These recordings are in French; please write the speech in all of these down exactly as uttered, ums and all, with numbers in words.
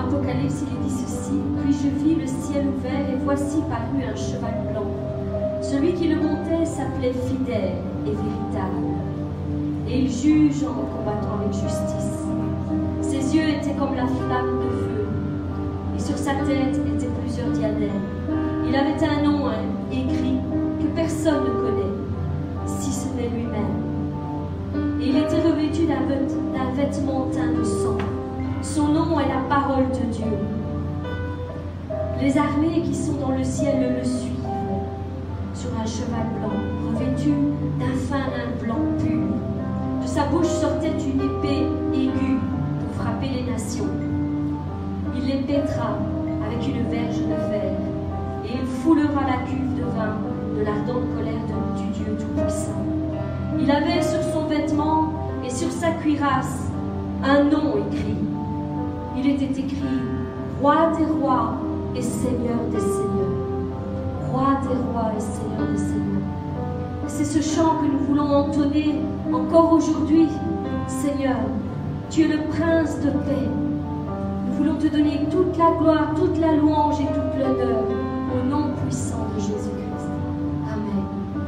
Apocalypse, il est dit ceci: puis je vis le ciel ouvert et voici parut un cheval blanc. Celui qui le montait s'appelait Fidèle et Véritable. Et il juge en combattant avec justice. Ses yeux étaient comme la flamme de feu. Et sur sa tête étaient plusieurs diadèmes. Il avait un nom hein, écrit que personne ne connaît, si ce n'est lui-même. Et il était revêtu d'un vêtement teint de sang. Son nom est la parole de Dieu. Les armées qui sont dans le ciel le suivent sur un cheval blanc, revêtu d'un fin lin blanc pur. De sa bouche sortait une épée aiguë pour frapper les nations. Il les pétra avec une verge de fer, et il foulera la cuve de vin de l'ardente colère de, du Dieu Tout-Puissant. Il avait sur son vêtement et sur sa cuirasse un nom écrit. Il était écrit « Roi des rois et Seigneur des seigneurs ». Roi des rois et Seigneur des seigneurs. C'est ce chant que nous voulons entonner encore aujourd'hui. Seigneur, tu es le prince de paix. Nous voulons te donner toute la gloire, toute la louange et toute l'honneur au nom puissant de Jésus-Christ. Amen.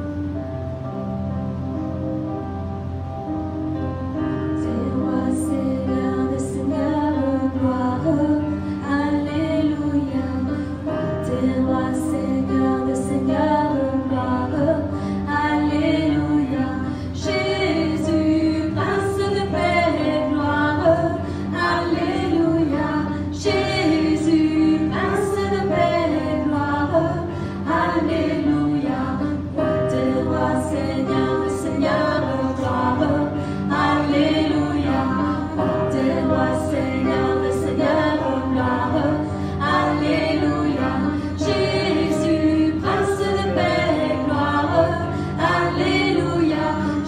C'est roi, Seigneur des seigneurs, gloire. Alléluia. T'es roi, Seigneur des seigneurs, gloire. Alléluia. Jésus, prince de paix, gloire. Alléluia. Jésus, prince de paix, gloire. Alléluia. T'es roi, Seigneur des seigneurs, gloire. Alléluia. T'es roi, Seigneur des seigneurs, gloire. Alléluia. Jésus, prince de paix, gloire. Alléluia.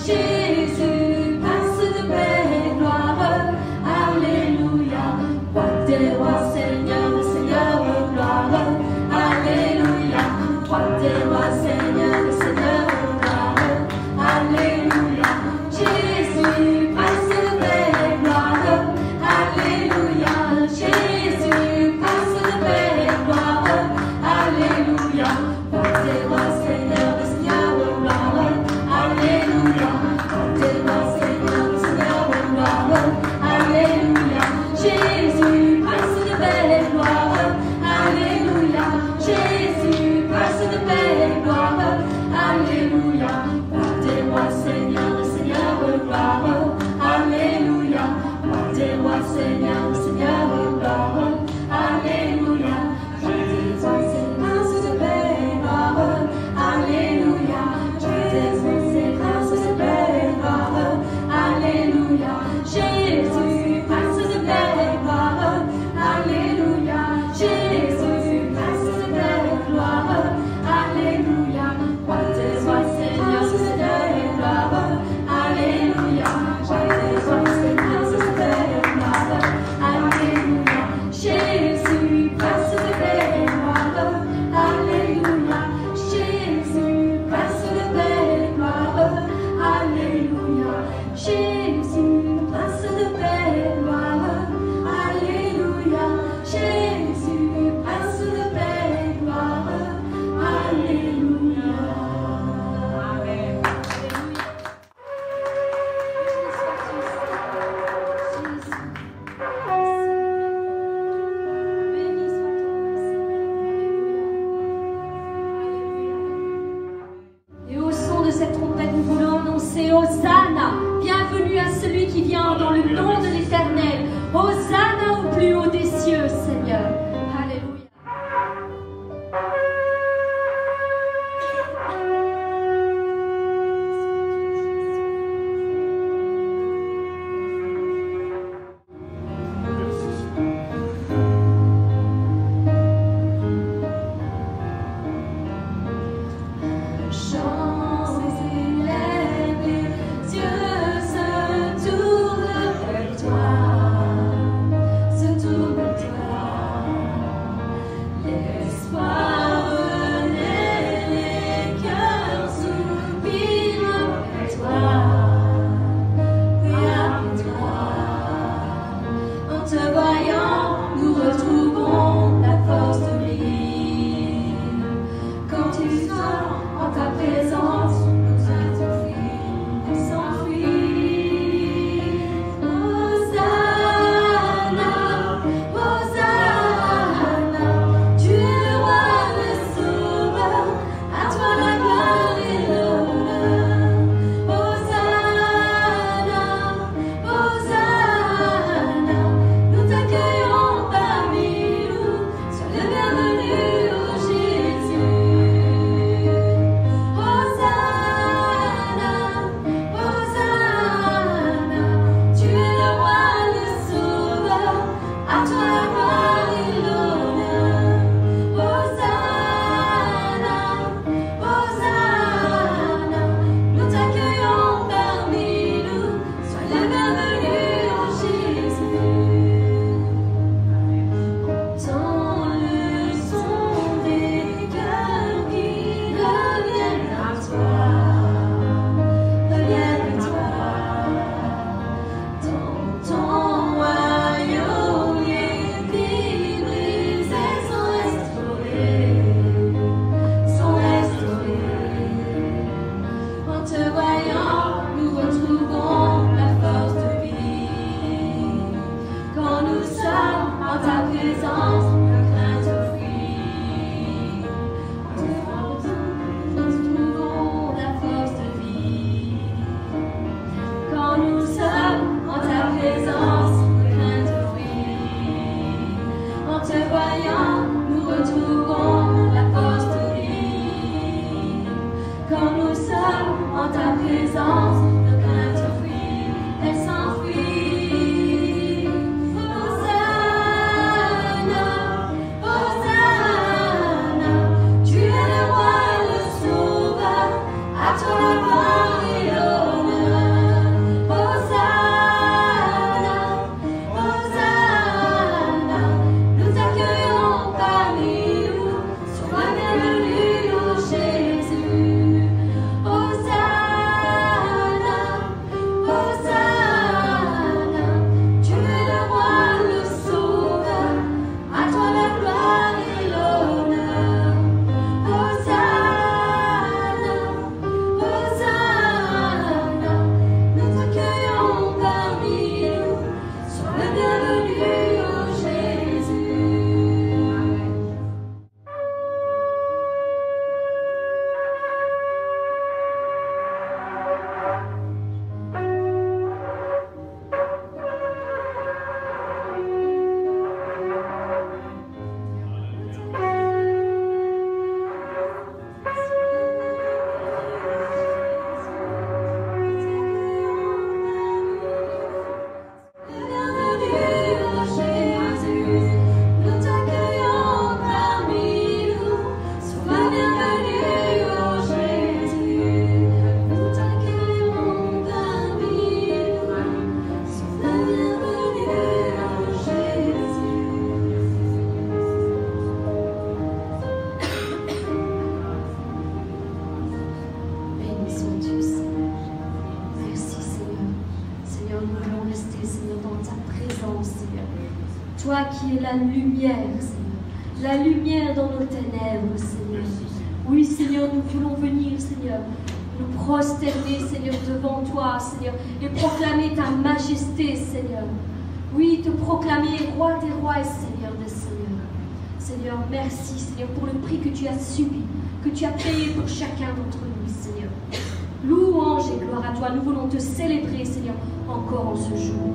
Jésus, prince de paix, gloire. Alléluia. Roi des rois, Seigneur des seigneurs, gloire. Alléluia. Roi des rois, Seigneur des seigneurs, gloire. Alléluia. Jésus, prince de paix, gloire. Alléluia. Jésus, prince de paix, gloire. Alléluia. Roi des rois, Seigneur des seigneurs, gloire. Alléluia. Roi des rois, Seigneur des seigneurs, gloire. Alléluia. Jésus, prince de paix, gloire. Alléluia. Jésus, prince de paix, gloire. Alléluia. Roi des rois, Seigneur des seigneurs, gloire. Alléluia. Roi des rois, Seigneur des seigneurs, gloire. Alléluia. Roi des rois, prince de paix, gloire. Alléluia. Jésus, prince de paix, gloire. Alléluia. Jésus, prince de paix, gloire. Alléluia. Jésus, prince de paix, gloire. Alléluia. Roi des rois, Seigneur des seigneurs, gloire. Alléluia. Roi des rois, Seigneur des seigneurs, gloire. Toi qui es la lumière, Seigneur, la lumière dans nos ténèbres, Seigneur. Oui, Seigneur, nous voulons venir, Seigneur, nous prosterner, Seigneur, devant toi, Seigneur, et proclamer ta majesté, Seigneur. Oui, te proclamer roi des rois et Seigneur des seigneurs. Seigneur, merci, Seigneur, pour le prix que tu as subi, que tu as payé pour chacun d'entre nous, Seigneur. Louange et gloire à toi. Nous voulons te célébrer, Seigneur, encore en ce jour.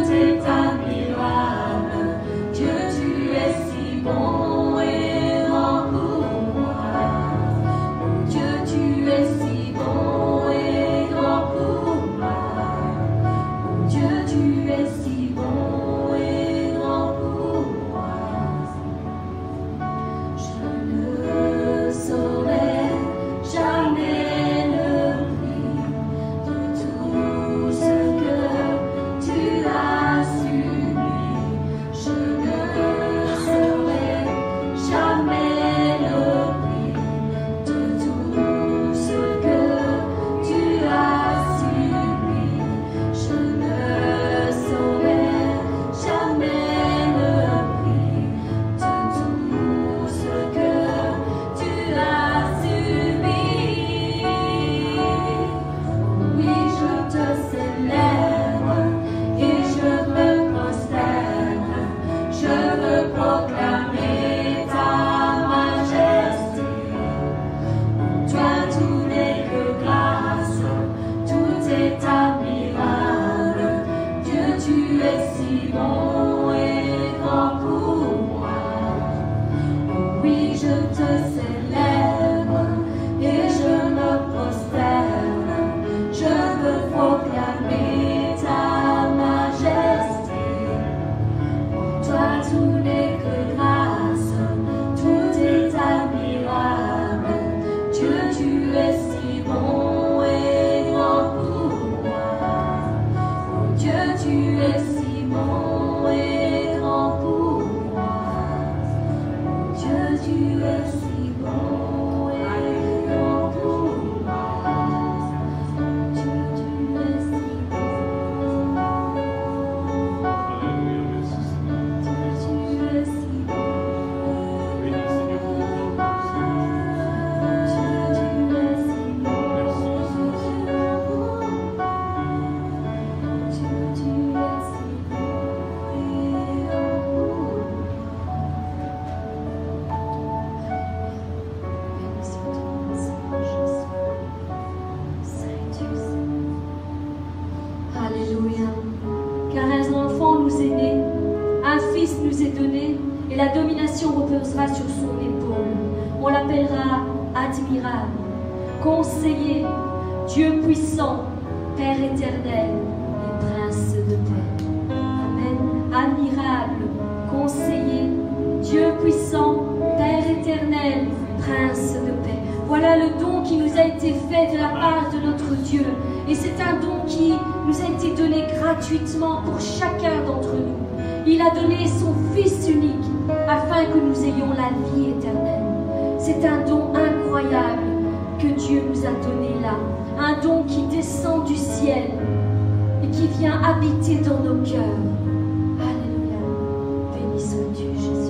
Bon et Et la domination reposera sur son épaule. On l'appellera admirable, conseiller, Dieu puissant, Père éternel et prince de paix. Amen. Admirable, conseiller, Dieu puissant, Père éternel, prince de paix. Voilà le don qui nous a été fait de la part de notre Dieu. Et c'est un don qui nous a été donné gratuitement pour chacun d'entre nous. Il a donné son Fils unique afin que nous ayons la vie éternelle. C'est un don incroyable que Dieu nous a donné là. Un don qui descend du ciel et qui vient habiter dans nos cœurs. Alléluia. Béni sois-tu, Jésus.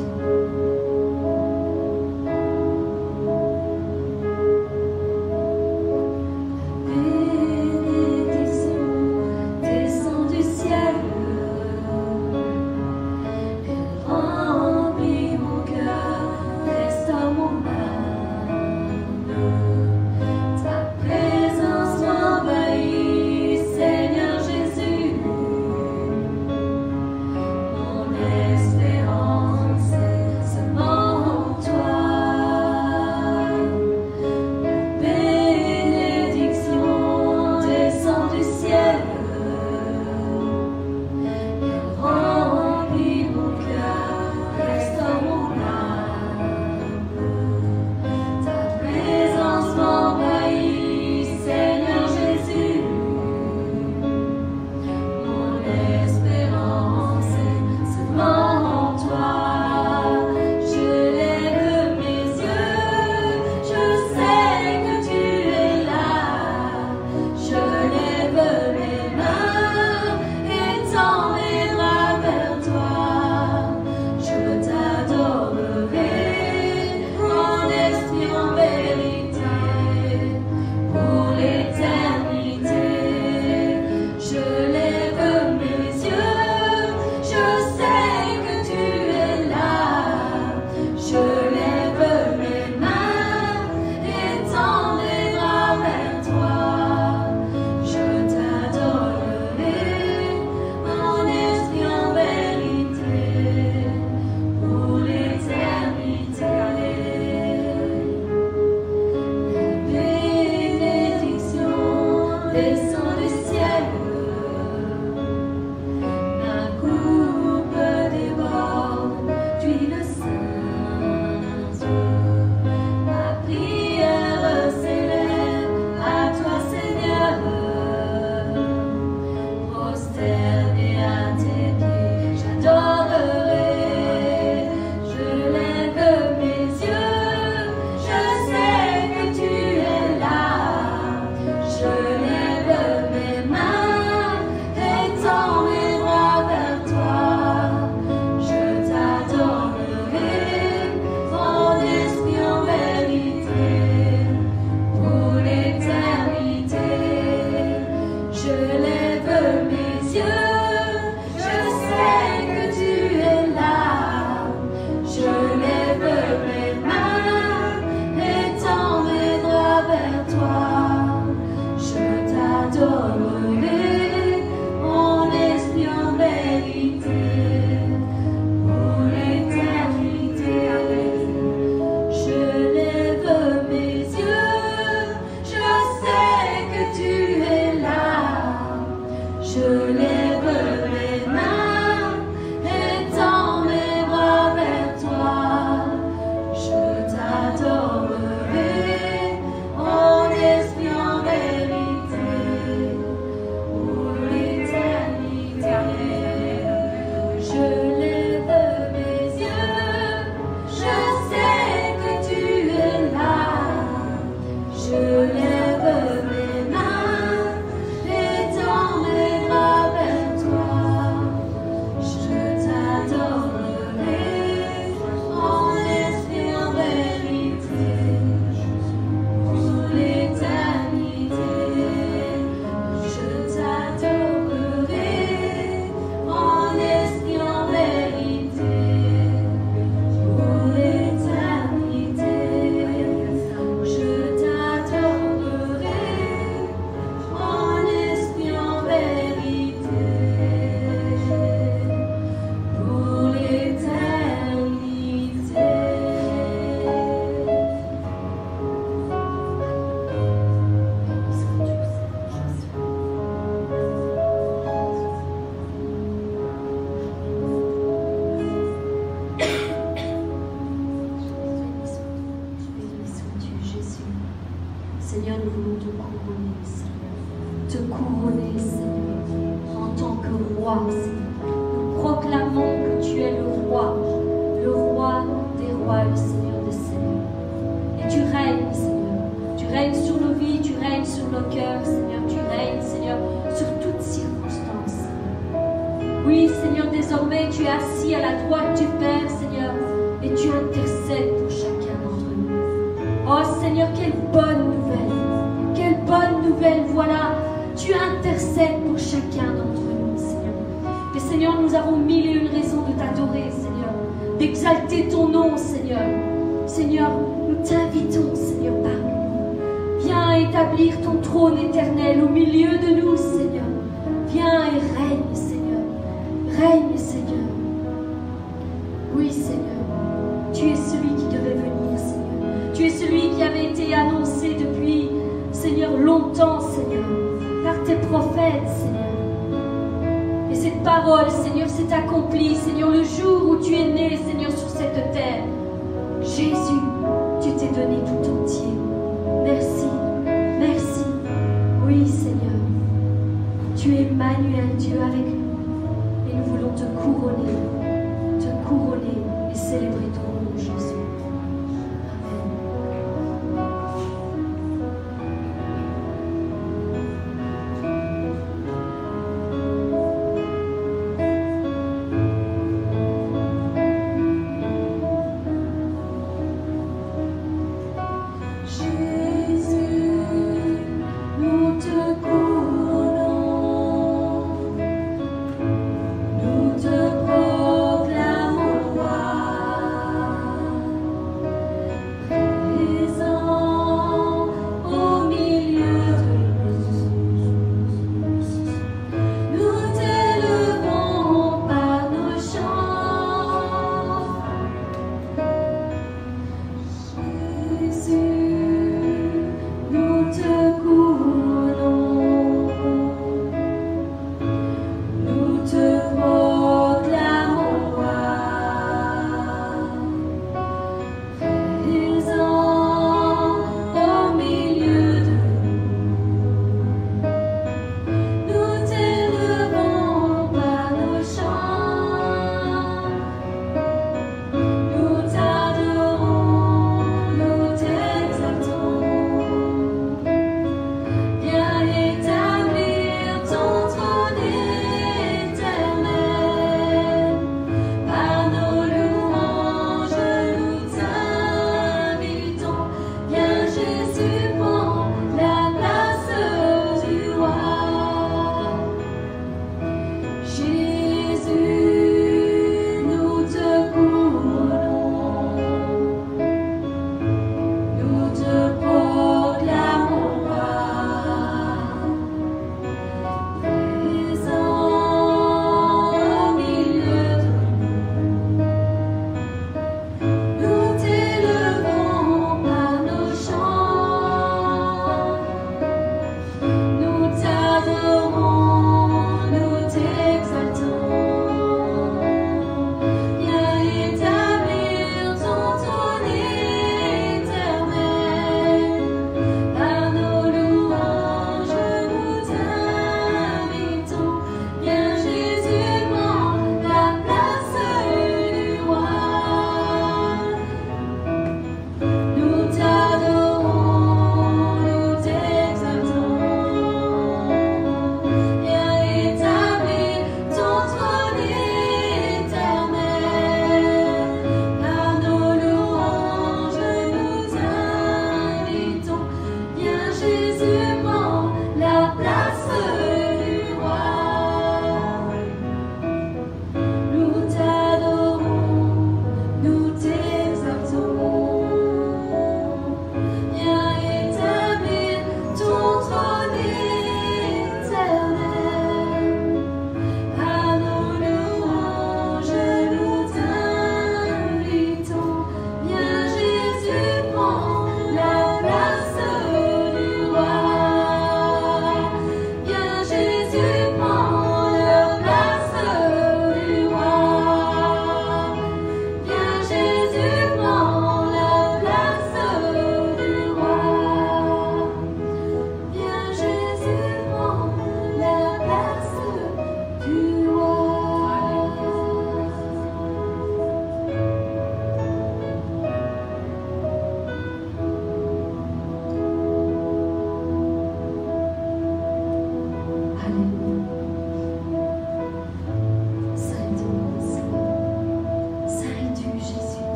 Seigneur Jésus. Seigneur, nous voulons te couronner, Seigneur. Te couronner, Seigneur, en tant que roi, Seigneur. Nous proclamons que tu es le roi, le roi des rois, le Seigneur des seigneurs. Et tu règnes, Seigneur. Tu règnes sur nos vies, tu règnes sur nos cœurs, Seigneur. Tu règnes, Seigneur, sur toutes circonstances. Oui, Seigneur, désormais tu es assis à la droite du Père, Seigneur, et tu intercèdes pour chacun d'entre nous. Oh Seigneur, quelle bonne nouvelle, quelle bonne nouvelle, voilà, tu intercèdes pour chacun d'entre nous, Seigneur. Et Seigneur, nous avons mille et une raisons de t'adorer, Seigneur, d'exalter ton nom, Seigneur. Seigneur, nous t'invitons, Seigneur, parmi nous. Viens établir ton trône éternel au milieu de nous, Seigneur. Viens et règne, Seigneur. Règne, Seigneur. Oui, Seigneur. Tu es celui qui devait venir, Seigneur. Tu es celui qui avait été annoncé depuis, Seigneur, longtemps, Seigneur, par tes prophètes, Seigneur. Et cette parole, Seigneur, s'est accomplie, Seigneur, le jour où tu es né, Seigneur, sur cette terre. Jésus, tu t'es donné tout entier. Merci, merci. Oui, Seigneur. Tu es Emmanuel, Dieu avec nous. Et nous voulons te couronner, te couronner et célébrer ton nom, Jésus. Nous te proclamons roi.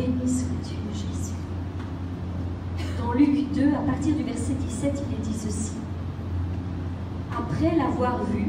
Béni sois-tu, Jésus. Dans Luc deux, à partir du verset dix-sept, il est dit ceci. Après l'avoir vu,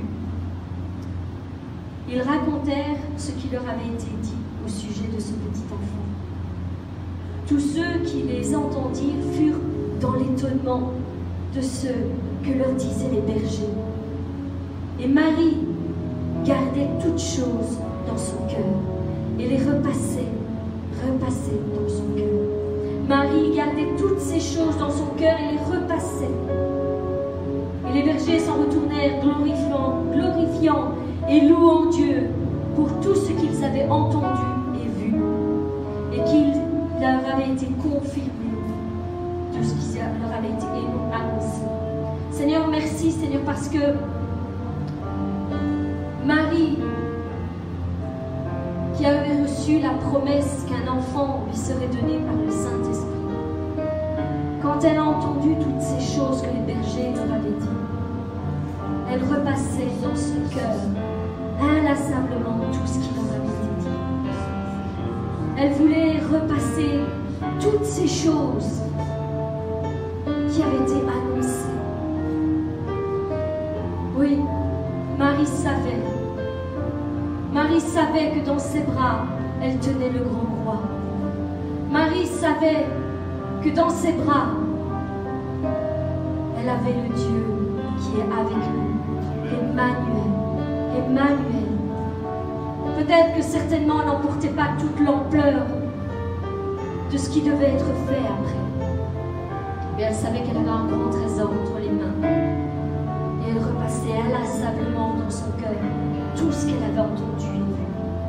ils racontèrent ce qui leur avait été dit au sujet de ce petit enfant. Tous ceux qui les entendirent furent dans l'étonnement de ce que leur disaient les bergers. Et Marie gardait toutes choses dans son cœur et les repassait, repassait dans son cœur. Marie gardait toutes ces choses dans son cœur et les repassait. Et les bergers s'en retournèrent glorifiant, glorifiant et louant Dieu pour tout ce qu'ils avaient entendu et vu, et qu'il leur avait été confirmé de ce qui leur avait été annoncé. Seigneur, merci Seigneur, parce que Marie, qui avait reçu la promesse qu'un enfant lui serait donné par le Saint-Esprit, quand elle a entendu toutes ces choses que les bergers leur avaient dit, elle repassait dans son cœur inlassablement tout ce qui leur avait été dit. Elle voulait repasser toutes ces choses qui avaient été annoncées. Oui, Marie savait. Marie savait que dans ses bras, elle tenait le grand roi. Marie savait que dans ses bras, elle avait le Dieu qui est avec nous. Emmanuel, Emmanuel. Peut-être que certainement elle n'emportait pas toute l'ampleur de ce qui devait être fait après. Mais elle savait qu'elle avait un grand trésor entre les mains. Et elle repassait inlassablement dans son cœur tout ce qu'elle avait entendu et vu.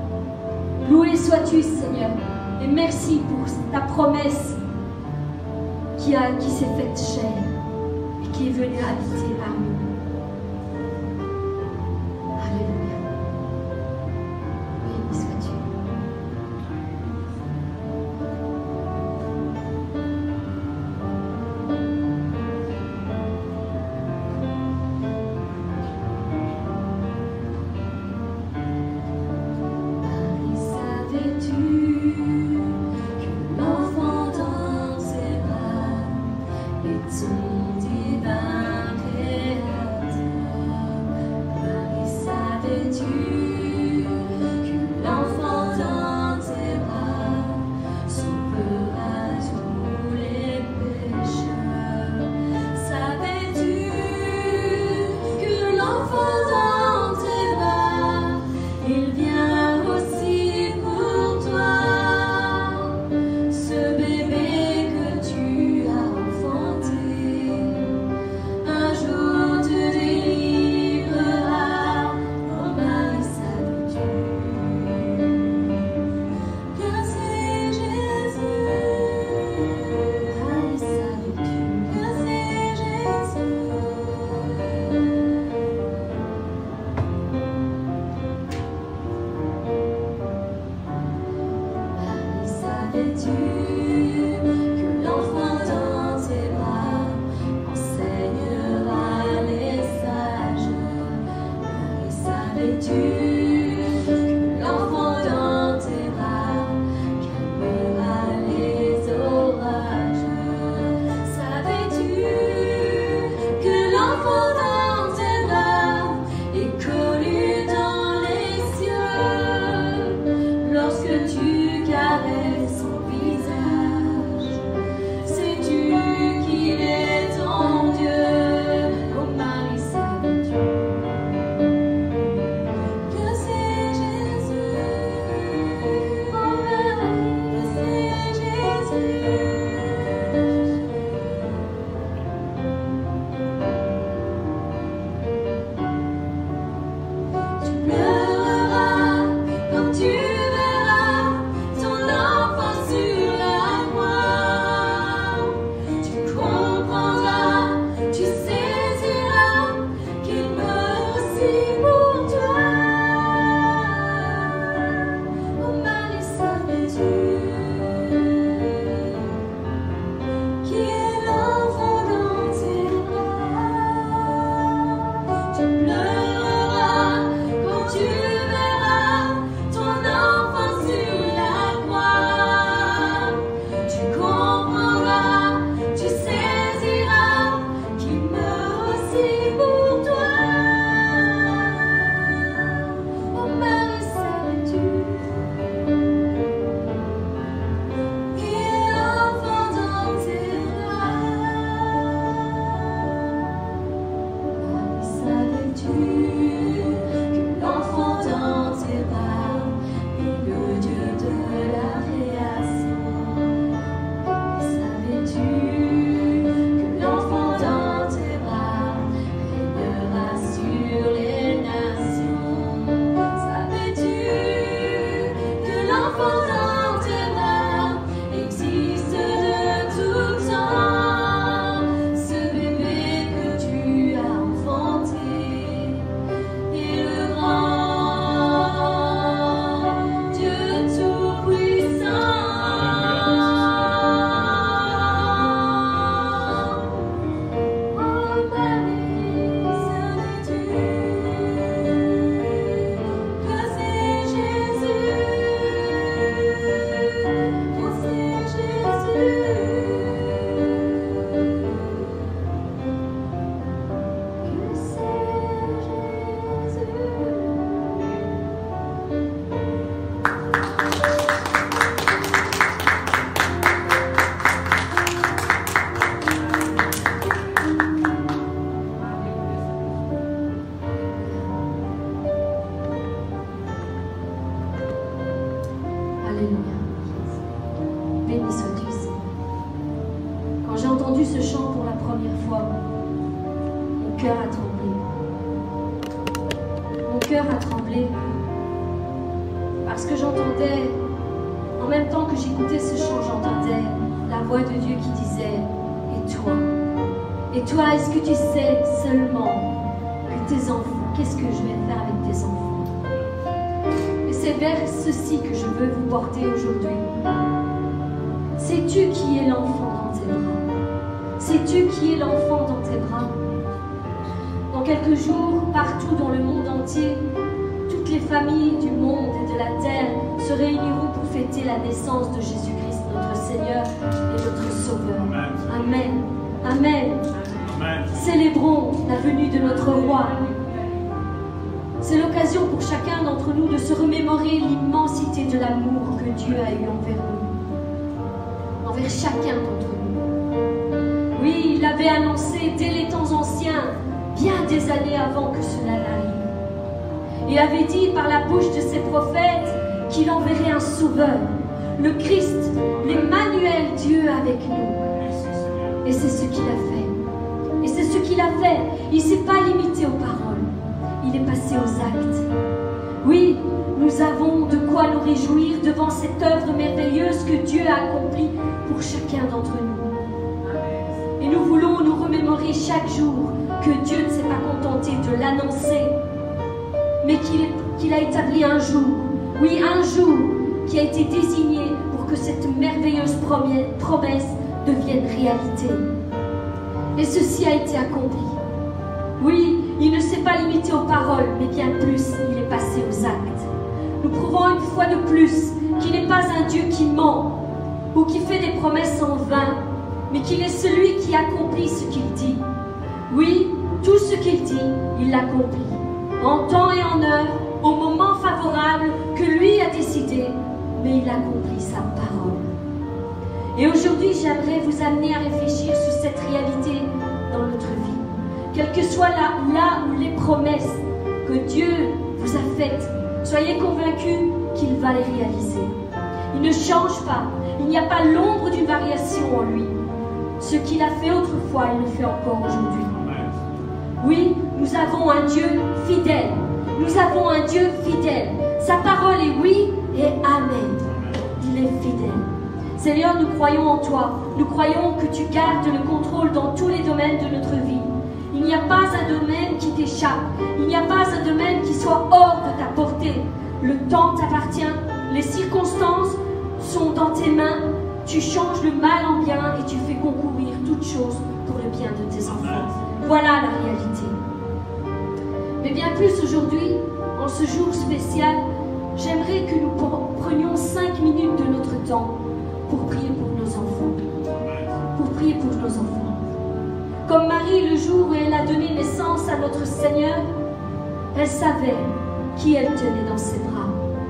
Loué sois-tu, Seigneur, et merci pour ta promesse qui, a, qui s'est faite chair et qui est venue habiter parmi nous. Lorsque tu caresses son visage. Alléluia. Béni sois-tu, Seigneur. Quand j'ai entendu ce chant pour la première fois, mon cœur a tremblé. Mon cœur a tremblé parce que j'entendais, en même temps que j'écoutais ce chant, j'entendais la voix de Dieu qui disait « Et toi? Et toi, est-ce que tu sais seulement que tes enfants, qu'est-ce que je vais faire avec tes enfants ?» Et c'est vers ceci que je veux vous porter aujourd'hui. Sais-tu qui est l'enfant dans tes bras? Sais-tu qui est l'enfant dans tes bras? Dans quelques jours, partout dans le monde entier, toutes les familles du monde et de la terre se réuniront pour fêter la naissance de Jésus-Christ, notre Seigneur et notre Sauveur. Amen. Amen. Amen. Célébrons la venue de notre Roi. C'est l'occasion pour chacun d'entre nous de se remémorer l'immensité de l'amour que Dieu a eu envers nous, envers chacun d'entre nous. Oui, il avait annoncé dès les temps anciens, bien des années avant que cela n'arrive. Il avait dit par la bouche de ses prophètes qu'il enverrait un sauveur, le Christ, l'Emmanuel, Dieu avec nous. Et c'est ce qu'il a fait. Et c'est ce qu'il a fait. Il ne s'est pas limité aux paroles. Il est passé aux actes. Oui, nous avons de quoi nous réjouir devant cette œuvre merveilleuse que Dieu a accomplie pour chacun d'entre nous. Et nous voulons nous remémorer chaque jour que Dieu ne s'est pas contenté de l'annoncer, mais qu'il qu'il a établi un jour, oui, un jour qui a été désigné pour que cette merveilleuse promesse devienne réalité. Et ceci a été accompli. Oui, il ne s'est pas limité aux paroles, mais bien plus, il est passé aux actes. Nous prouvons une fois de plus qu'il n'est pas un Dieu qui ment ou qui fait des promesses en vain, mais qu'il est celui qui accomplit ce qu'il dit. Oui, tout ce qu'il dit, il l'accomplit. En temps et en heure, au moment favorable que lui a décidé, mais il accomplit sa parole. Et aujourd'hui, j'aimerais vous amener à réfléchir sur cette réalité dans notre vie. Quelle que soit là, là où les promesses que Dieu vous a faites, soyez convaincus qu'il va les réaliser. Il ne change pas, il n'y a pas l'ombre d'une variation en lui. Ce qu'il a fait autrefois, il le fait encore aujourd'hui. Oui, nous avons un Dieu fidèle. Nous avons un Dieu fidèle. Sa parole est oui et amen. Il est fidèle. Seigneur, nous croyons en toi. Nous croyons que tu gardes le contrôle dans tous les domaines de notre vie. Il n'y a pas un domaine qui t'échappe. Il n'y a pas un domaine qui soit hors de ta portée. Le temps t'appartient. Les circonstances sont dans tes mains. Tu changes le mal en bien et tu fais concourir toutes choses pour le bien de tes enfants. Voilà la réalité. Mais bien plus aujourd'hui, en ce jour spécial, j'aimerais que nous prenions cinq minutes de notre temps pour prier pour nos enfants. Pour prier pour nos enfants. Comme Marie, le jour où elle a donné naissance à notre Seigneur, elle savait qui elle tenait dans ses bras.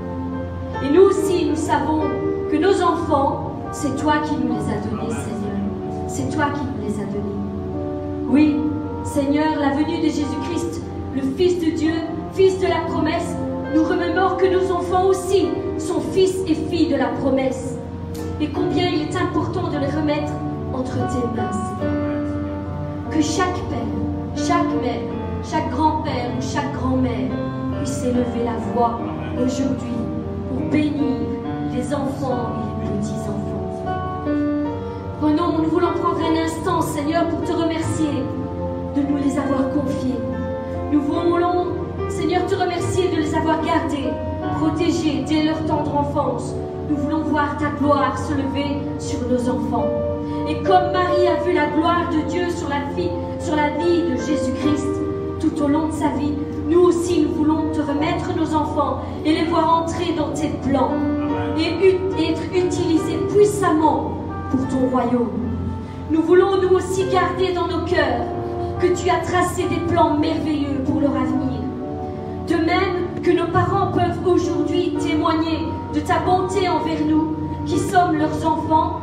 Et nous aussi, nous savons que nos enfants, c'est toi qui nous les as donnés, Seigneur. C'est toi qui nous les as donnés. Oui, Seigneur, la venue de Jésus-Christ, le Fils de Dieu, Fils de la promesse, nous remémore que nos enfants aussi sont fils et filles de la promesse. Et combien il est important de les remettre entre tes mains, Seigneur. Que chaque père, chaque mère, chaque grand-père ou chaque grand-mère puisse élever la voix aujourd'hui pour bénir les enfants et les petits-enfants. Prenons, nous voulons prendre un instant, Seigneur, pour te remercier de nous les avoir confiés. Nous voulons, Seigneur, te remercier de les avoir gardés, protégés dès leur tendre enfance. Nous voulons voir ta gloire se lever sur nos enfants. Et comme Marie a vu la gloire de Dieu sur la vie, sur la vie de Jésus-Christ tout au long de sa vie, nous aussi nous voulons te remettre nos enfants et les voir entrer dans tes plans et être utilisés puissamment pour ton royaume. Nous voulons nous aussi garder dans nos cœurs que tu as tracé des plans merveilleux pour leur avenir. De même que nos parents peuvent aujourd'hui témoigner de ta bonté envers nous, qui sommes leurs enfants,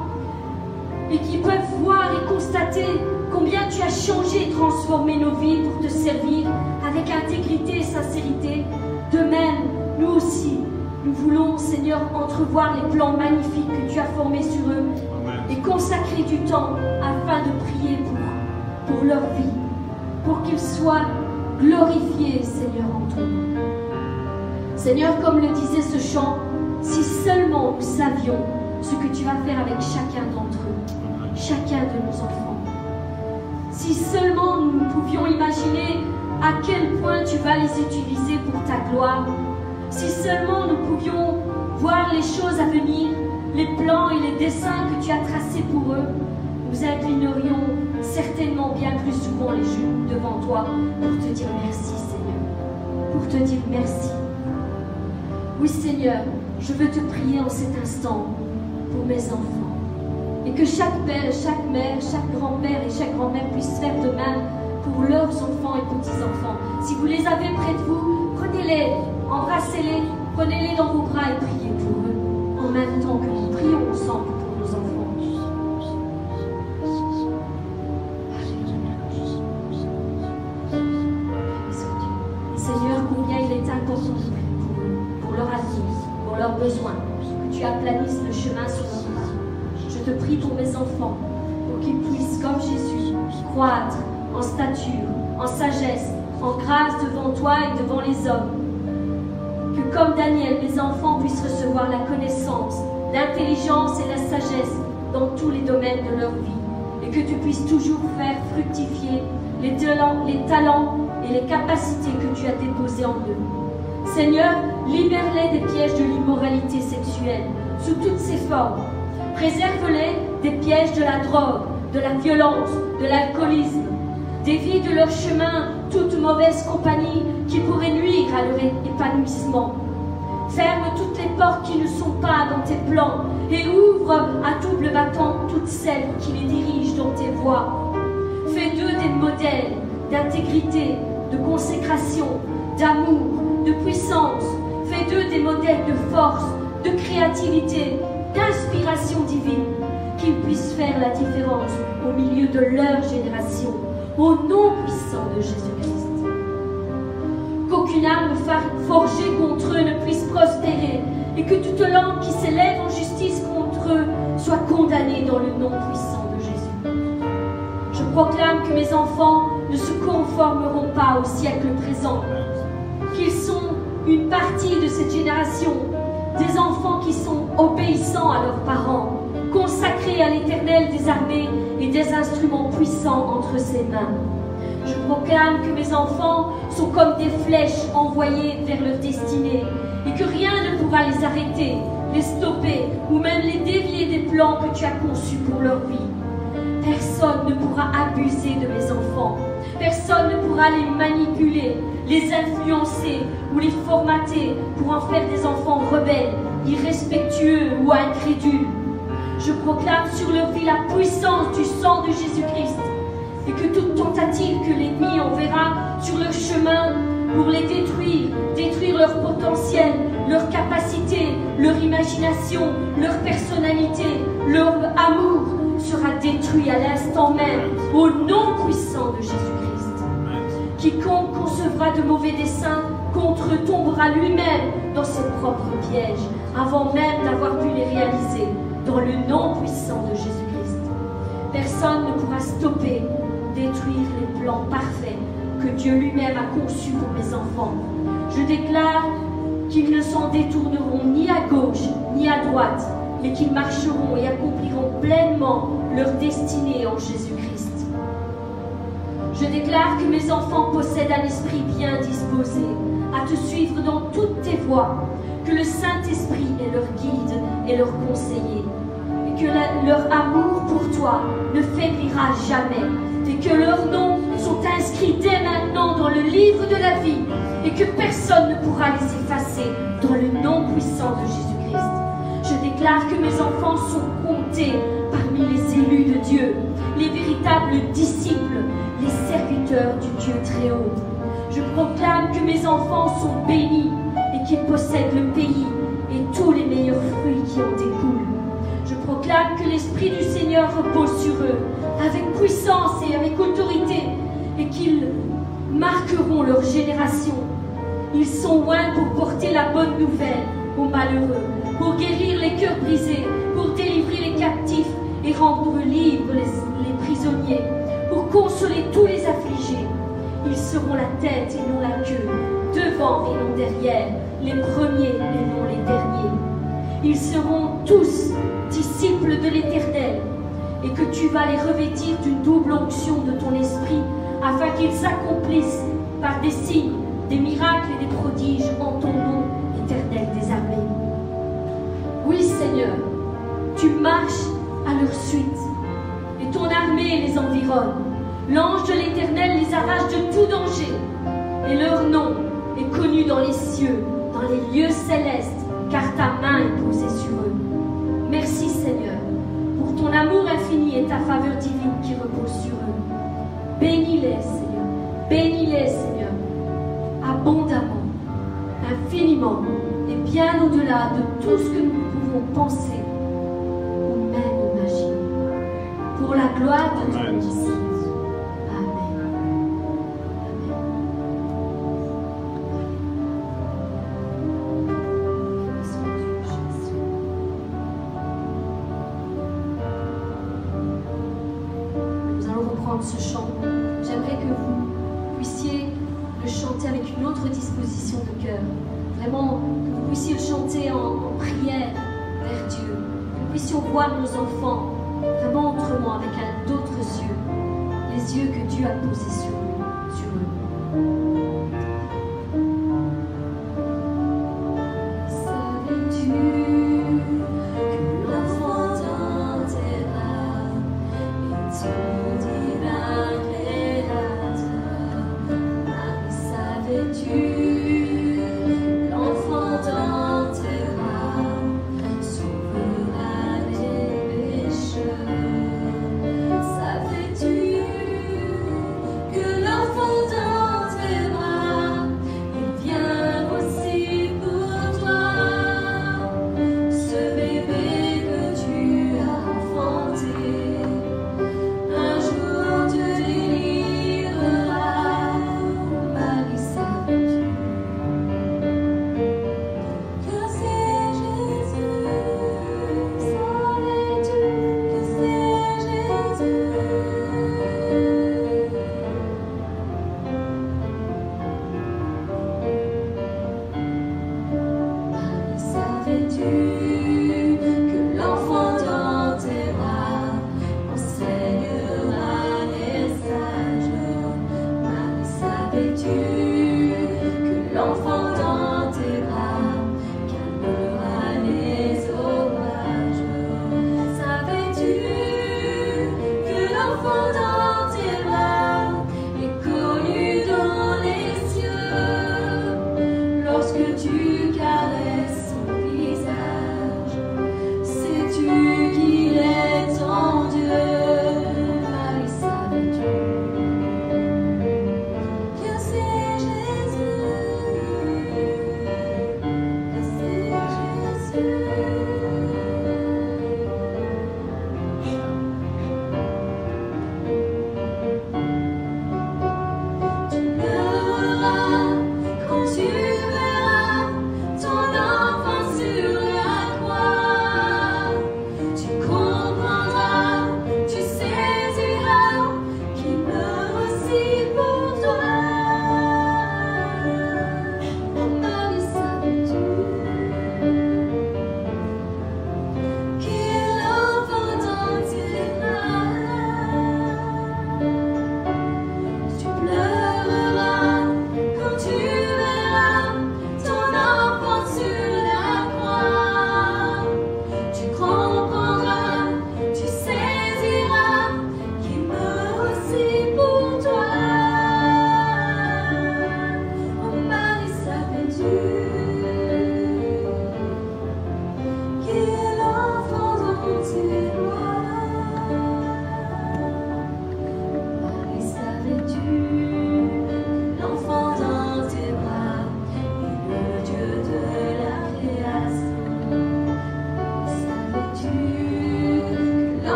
et qui peuvent voir et constater combien tu as changé et transformé nos vies pour te servir avec intégrité et sincérité. De même, nous aussi, Nous voulons, Seigneur, entrevoir les plans magnifiques que tu as formés sur eux et consacrer du temps afin de prier pour, pour leur vie, pour qu'ils soient glorifiés, Seigneur, en toi. Seigneur, comme le disait ce chant, si seulement nous savions ce que tu vas faire avec chacun d'entre eux, chacun de nos enfants. Si seulement nous pouvions imaginer à quel point tu vas les utiliser pour ta gloire, si seulement nous pouvions voir les choses à venir, les plans et les dessins que tu as tracés pour eux, nous inclinerions certainement bien plus souvent les genoux devant toi pour te dire merci, Seigneur, pour te dire merci. Oui, Seigneur, je veux te prier en cet instant pour mes enfants. Et que chaque père, chaque mère, chaque grand-père et chaque grand-mère puissent faire de même pour leurs enfants et petits-enfants. Si vous les avez près de vous, prenez-les, embrassez-les, prenez-les dans vos bras et priez pour eux, en même temps que nous prions ensemble pour nos enfants. Seigneur, combien il est important de prier pour eux, pour leur avenir, pour leurs besoins, que tu aplanisses le chemin sur leur pas. Je te prie pour mes enfants, pour qu'ils puissent, comme Jésus, croître en stature, en sagesse, en grâce devant toi et devant les hommes. Que comme Daniel, mes enfants puissent recevoir la connaissance, l'intelligence et la sagesse dans tous les domaines de leur vie. Et que tu puisses toujours faire fructifier les talents, les talents et les capacités que tu as déposées en eux. Seigneur, libère-les des pièges de l'immoralité sexuelle, sous toutes ses formes. Préserve-les des pièges de la drogue, de la violence, de l'alcoolisme. Dévie de leur chemin toute mauvaise compagnie qui pourrait nuire à leur épanouissement. Ferme toutes les portes qui ne sont pas dans tes plans et ouvre à double battant toutes celles qui les dirigent dans tes voies. Fais d'eux des modèles d'intégrité, de consécration, d'amour, de puissance. Fais d'eux des modèles de force, de créativité, d'inspiration divine, qu'ils puissent faire la différence au milieu de leur génération, au nom puissant de Jésus-Christ. Qu'aucune arme forgée contre eux ne puisse prospérer et que toute langue qui s'élève en justice contre eux soit condamnée dans le nom puissant de Jésus. Je proclame que mes enfants ne se conformeront pas au siècle présent, qu'ils sont une partie de cette génération, des enfants qui sont obéissants à leurs parents, consacrés à l'Éternel des armées et des instruments puissants entre ses mains. Je proclame que mes enfants sont comme des flèches envoyées vers leur destinée et que rien ne pourra les arrêter, les stopper ou même les dévier des plans que tu as conçus pour leur vie. Personne ne pourra abuser de mes enfants. Personne ne pourra les manipuler, les influencer ou les formater pour en faire des enfants rebelles, irrespectueux ou incrédules. Je proclame sur leur vie la puissance du sang de Jésus-Christ et que toute tentative que l'ennemi enverra sur leur chemin pour les détruire, détruire leur potentiel, leur capacité, leur imagination, leur personnalité, leur amour sera détruit à l'instant même au nom puissant de Jésus-Christ. Quiconque concevra de mauvais desseins contre eux tombera lui-même dans ses propres pièges avant même d'avoir pu les réaliser dans le nom puissant de Jésus-Christ. Personne ne pourra stopper, détruire les plans parfaits que Dieu lui-même a conçus pour mes enfants. Je déclare qu'ils ne s'en détourneront ni à gauche ni à droite, mais qu'ils marcheront et accompliront pleinement leur destinée en Jésus-Christ. Je déclare que mes enfants possèdent un esprit bien disposé à te suivre dans toutes tes voies, que le Saint-Esprit est leur guide et leur conseiller, et que la, leur amour pour toi ne faiblira jamais, et que leurs noms sont inscrits dès maintenant dans le livre de la vie, et que personne ne pourra les effacer dans le nom puissant de Jésus-Christ. Je déclare que mes enfants sont comptés parmi les élus de Dieu, les véritables disciples, les serviteurs du Dieu très haut. Je proclame que mes enfants sont bénis et qu'ils possèdent le pays et tous les meilleurs fruits qui en découlent. Je proclame que l'Esprit du Seigneur repose sur eux avec puissance et avec autorité et qu'ils marqueront leur génération. Ils sont loin pour porter la bonne nouvelle aux malheureux, pour guérir les cœurs brisés, pour délivrer les captifs et rendre libres les, les prisonniers, pour consoler tous les affligés. Ils seront la tête et non la queue, devant et non derrière, les premiers et non les derniers. Ils seront tous disciples de l'Éternel, et que tu vas les revêtir d'une double onction de ton esprit, afin qu'ils s'accomplissent par des signes, des miracles et des prodiges en ton nom, Éternel des armées. Oui, Seigneur, tu marches à leur suite, et ton armée les environne. L'ange de l'Éternel les arrache de tout danger, et leur nom est connu dans les cieux, dans les lieux célestes, car ta main est posée sur eux. Merci, Seigneur, pour ton amour infini et ta faveur divine qui repose sur eux. Bénis-les, Seigneur, bénis-les, Seigneur, abondamment, infiniment, et bien au-delà de tout ce que nous pouvons penser ou même imaginer. Pour la gloire de ton nom. Ce chant, j'aimerais que vous puissiez le chanter avec une autre disposition de cœur, vraiment que vous puissiez le chanter en, en prière vers Dieu, que nous puissions voir nos enfants vraiment autrement, avec d'autres yeux, les yeux que Dieu a posés sur eux. Sur eux.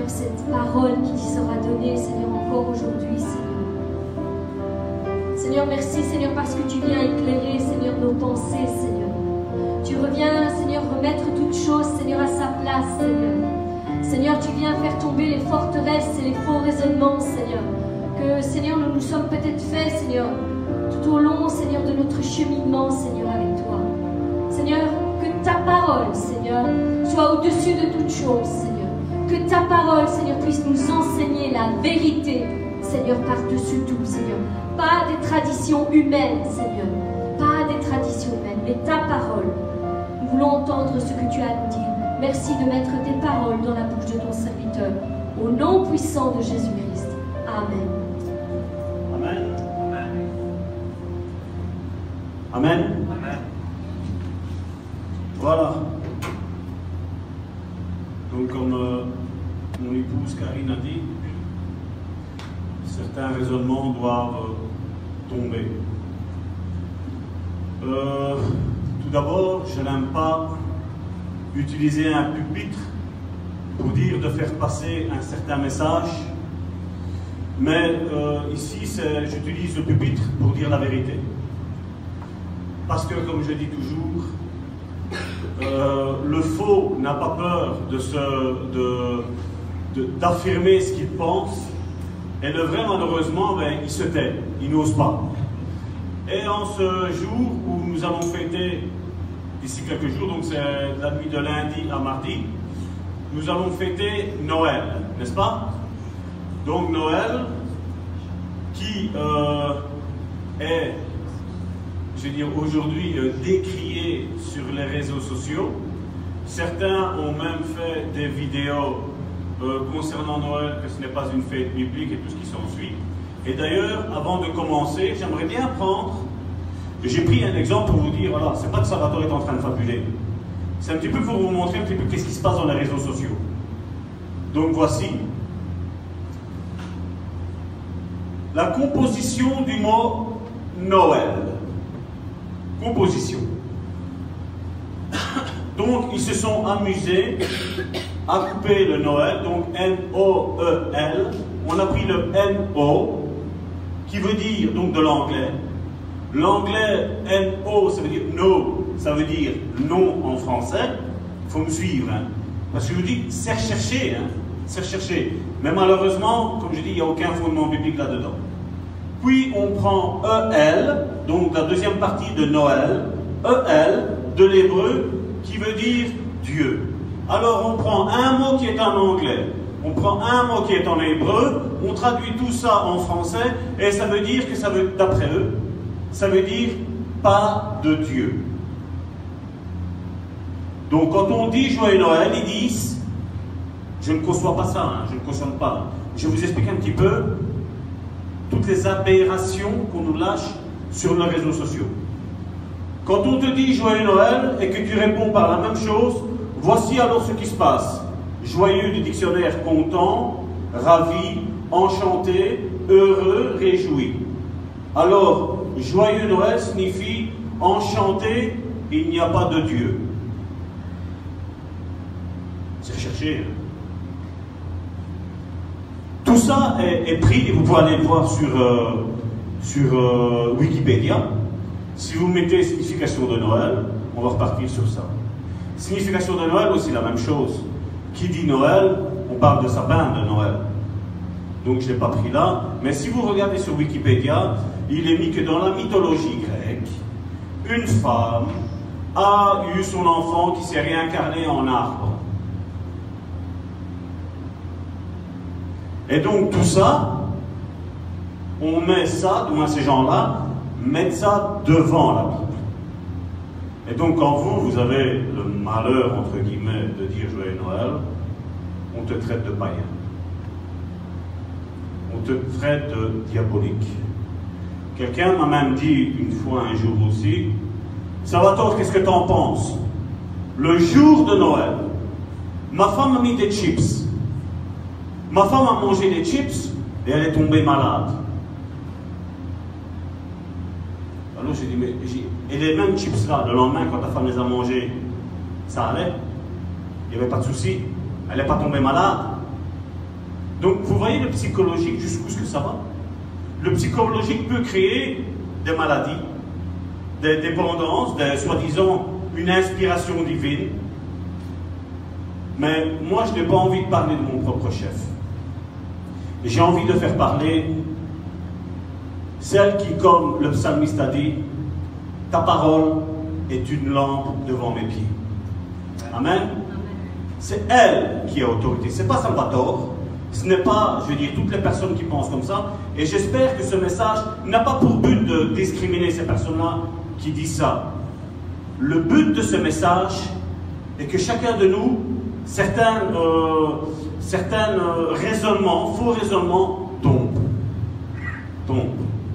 Seigneur, cette parole qui sera donnée, Seigneur, encore aujourd'hui, Seigneur. Seigneur, merci, Seigneur, parce que tu viens éclairer, Seigneur, nos pensées, Seigneur. Tu reviens, Seigneur, remettre toutes choses, Seigneur, à sa place, Seigneur. Seigneur, tu viens faire tomber les forteresses et les faux raisonnements, Seigneur. Que, Seigneur, nous nous sommes peut-être faits, Seigneur, tout au long, Seigneur, de notre cheminement, Seigneur, avec toi. Seigneur, que ta parole, Seigneur, soit au-dessus de toute chose, Seigneur. Que ta parole, Seigneur, puisse nous enseigner la vérité, Seigneur, par-dessus tout, Seigneur. Pas des traditions humaines, Seigneur. Pas des traditions humaines, mais ta parole. Nous voulons entendre ce que tu as à nous dire. Merci de mettre tes paroles dans la bouche de ton serviteur. Au nom puissant de Jésus-Christ. Amen. Amen. Amen. Amen. Voilà. Donc comme euh, mon épouse Karine a dit, certains raisonnements doivent euh, tomber. Euh, tout d'abord, je n'aime pas utiliser un pupitre pour dire de faire passer un certain message, mais euh, ici, j'utilise le pupitre pour dire la vérité. Parce que, comme je dis toujours, euh, le faux n'a pas peur de se, de, de, d'affirmer ce qu'il pense, et le vrai, malheureusement, ben, il se tait, il n'ose pas. Et en ce jour où nous allons fêter, d'ici quelques jours, donc c'est la nuit de lundi à mardi, nous allons fêter Noël, n'est-ce pas? Donc Noël, qui euh, est, je veux dire, aujourd'hui euh, décrié sur les réseaux sociaux. Certains ont même fait des vidéos euh, concernant Noël, que ce n'est pas une fête biblique et tout ce qui s'ensuit. Et d'ailleurs, avant de commencer, j'aimerais bien prendre, j'ai pris un exemple pour vous dire, voilà, c'est pas que Salvatore est en train de fabuler. C'est un petit peu pour vous montrer un petit peu qu'est-ce qui se passe dans les réseaux sociaux. Donc voici la composition du mot Noël. Composition. Donc ils se sont amusés à couper le Noël, donc N O E L. On a pris le N O, qui veut dire, donc de l'anglais. L'anglais N O, ça veut dire no, ça veut dire non en français. Il faut me suivre, hein. Parce que je vous dis, c'est recherché, hein. C'est recherché. Mais malheureusement, comme je dis, il n'y a aucun fondement biblique là-dedans. Puis on prend E L, donc la deuxième partie de Noël, E L de l'hébreu, qui veut dire Dieu. Alors on prend un mot qui est en anglais, on prend un mot qui est en hébreu, on traduit tout ça en français, et ça veut dire que ça veut, d'après eux, ça veut dire pas de Dieu. Donc quand on dit Joyeux Noël, ils disent, je ne conçois pas ça, hein, je ne cautionne pas. Je vous explique un petit peu toutes les aberrations qu'on nous lâche sur les réseaux sociaux. Quand on te dit Joyeux Noël et que tu réponds par la même chose, voici alors ce qui se passe. Joyeux du dictionnaire content, ravi, enchanté, heureux, réjoui. Alors, Joyeux Noël signifie enchanté, il n'y a pas de Dieu. C'est recherché. Tout ça est, est pris, et vous pouvez aller le voir sur, euh, sur euh, Wikipédia. Si vous mettez signification de Noël, on va repartir sur ça. Signification de Noël aussi la même chose. Qui dit Noël, on parle de sapin de Noël. Donc je ne l'ai pas pris là. Mais si vous regardez sur Wikipédia, il est mis que dans la mythologie grecque, une femme a eu son enfant qui s'est réincarné en arbre. Et donc tout ça, on met ça, du moins ces gens-là, mettent ça devant la Bible. Et donc quand vous, vous avez le malheur, entre guillemets, de dire Joyeux Noël, on te traite de païen. On te traite de diabolique. Quelqu'un m'a même dit une fois, un jour aussi, Salvatore, qu'est-ce que tu en penses? Le jour de Noël, ma femme a mis des chips. Ma femme a mangé des chips et elle est tombée malade. Alors j'ai dit, mais et les mêmes chips là, le lendemain, quand ta femme les a mangés, ça allait? Il n'y avait pas de souci? Elle n'est pas tombée malade? Donc vous voyez le psychologique jusqu'où ce que ça va? Le psychologique peut créer des maladies, des dépendances, des soi-disant une inspiration divine. Mais moi je n'ai pas envie de parler de mon propre chef. J'ai envie de faire parler celle qui, comme le psalmiste a dit, ta parole est une lampe devant mes pieds. Amen. C'est elle qui a autorité. Ce n'est pas Salvatore. Ce n'est pas, je veux dire, toutes les personnes qui pensent comme ça. Et j'espère que ce message n'a pas pour but de discriminer ces personnes-là qui disent ça. Le but de ce message est que chacun de nous, certains, euh, certains euh, raisonnements, faux raisonnements, tombent. Tombent.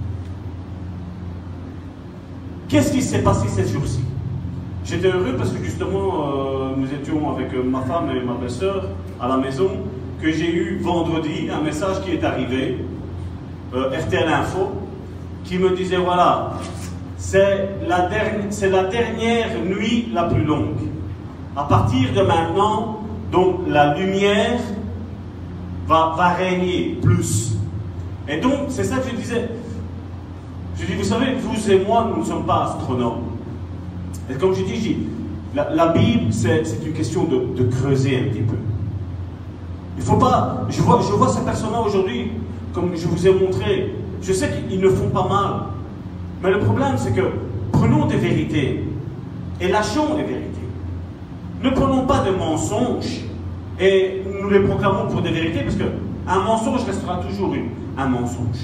Qu'est-ce qui s'est passé ces jours-ci? J'étais heureux parce que justement, euh, nous étions avec ma femme et ma belle-sœur à la maison, que j'ai eu vendredi un message qui est arrivé, euh, R T L Info, qui me disait, voilà, c'est la, c'est la dernière nuit la plus longue. À partir de maintenant, donc la lumière va, va régner plus. Et donc, c'est ça que je disais. Je dis, vous savez, vous et moi, nous ne sommes pas astronomes. Et comme je dis, je dis la, la Bible, c'est une question de, de creuser un petit peu. Il ne faut pas... Je vois, je vois ces personnes-là aujourd'hui, comme je vous ai montré, je sais qu'ils ne font pas mal. Mais le problème, c'est que prenons des vérités et lâchons les vérités. Ne prenons pas de mensonges et nous les proclamons pour des vérités, parce qu'un mensonge restera toujours une, un mensonge.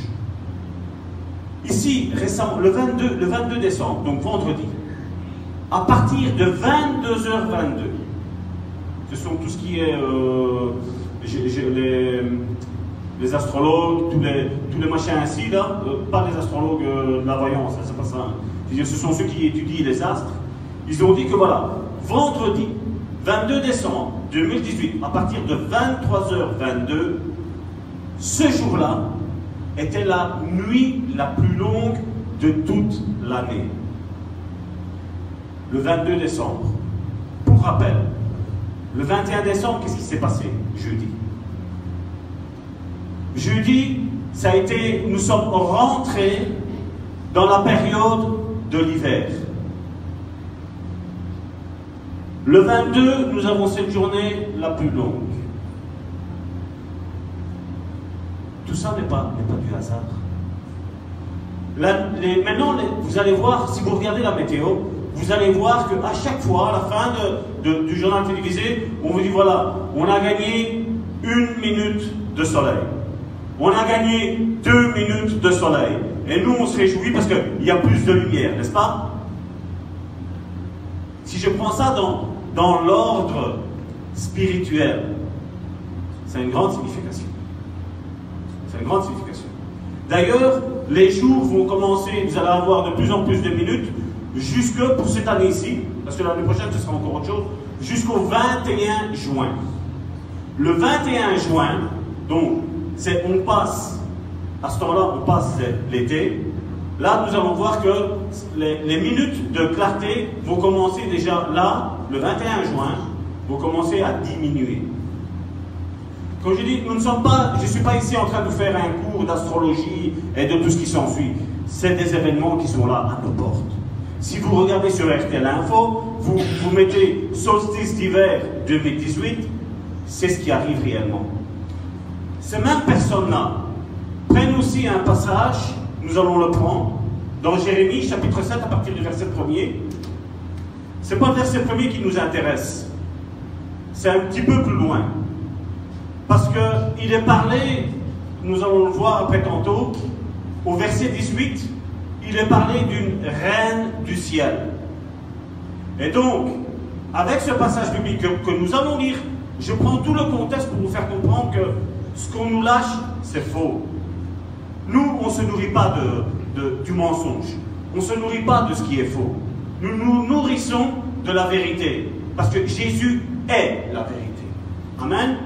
Ici, récemment, le vingt-deux, le vingt-deux décembre, donc vendredi, à partir de vingt-deux heures vingt-deux, ce sont tout ce qui est euh, j'ai, j'ai les, les astrologues, tous les, tous les machins ainsi, là, euh, pas les astrologues euh, de la voyance, c'est pas ça. Hein. Je veux dire, ce sont ceux qui étudient les astres. Ils ont dit que voilà, vendredi, vingt-deux décembre deux mille dix-huit, à partir de vingt-trois heures vingt-deux, ce jour-là était la nuit la plus longue de toute l'année. Le vingt-deux décembre. Pour rappel, le vingt et un décembre, qu'est-ce qui s'est passé? Jeudi. Jeudi, ça a été, nous sommes rentrés dans la période de l'hiver. Le vingt-deux, nous avons cette journée la plus longue. Tout ça n'est pas, n'est pas du hasard. La, les, maintenant, les, vous allez voir, si vous regardez la météo, vous allez voir qu'à chaque fois, à la fin de, de, du journal télévisé, on vous dit voilà, on a gagné une minute de soleil. On a gagné deux minutes de soleil. Et nous, on se réjouit parce qu'il y a plus de lumière, n'est-ce pas? Si je prends ça dans, dans l'ordre spirituel, c'est une grande signification. C'est une grande signification. D'ailleurs, les jours vont commencer, vous allez avoir de plus en plus de minutes, jusque pour cette année-ci, parce que l'année prochaine ce sera encore autre chose, jusqu'au vingt et un juin. Le vingt et un juin, donc, c'est on passe, à ce temps-là, on passe l'été. Là, nous allons voir que les, les minutes de clarté vont commencer déjà là, le vingt et un juin, vont commencer à diminuer. Comme je dis, nous ne sommes pas, je ne suis pas ici en train de faire un cours d'astrologie et de tout ce qui s'ensuit. C'est des événements qui sont là à nos portes. Si vous regardez sur R T L Info, vous, vous mettez solstice d'hiver deux mille dix-huit, c'est ce qui arrive réellement. Ces mêmes personnes-là prennent aussi un passage, nous allons le prendre, dans Jérémie, chapitre sept, à partir du verset premier. Ce n'est pas le verset premier qui nous intéresse. C'est un petit peu plus loin. Parce qu'il est parlé, nous allons le voir après tantôt, au verset dix-huit, il est parlé d'une reine du ciel. Et donc, avec ce passage biblique que, que nous allons lire, je prends tout le contexte pour vous faire comprendre que ce qu'on nous lâche, c'est faux. Nous, on ne se nourrit pas de, de, du mensonge. On ne se nourrit pas de ce qui est faux. Nous nous nourrissons de la vérité. Parce que Jésus est la vérité. Amen.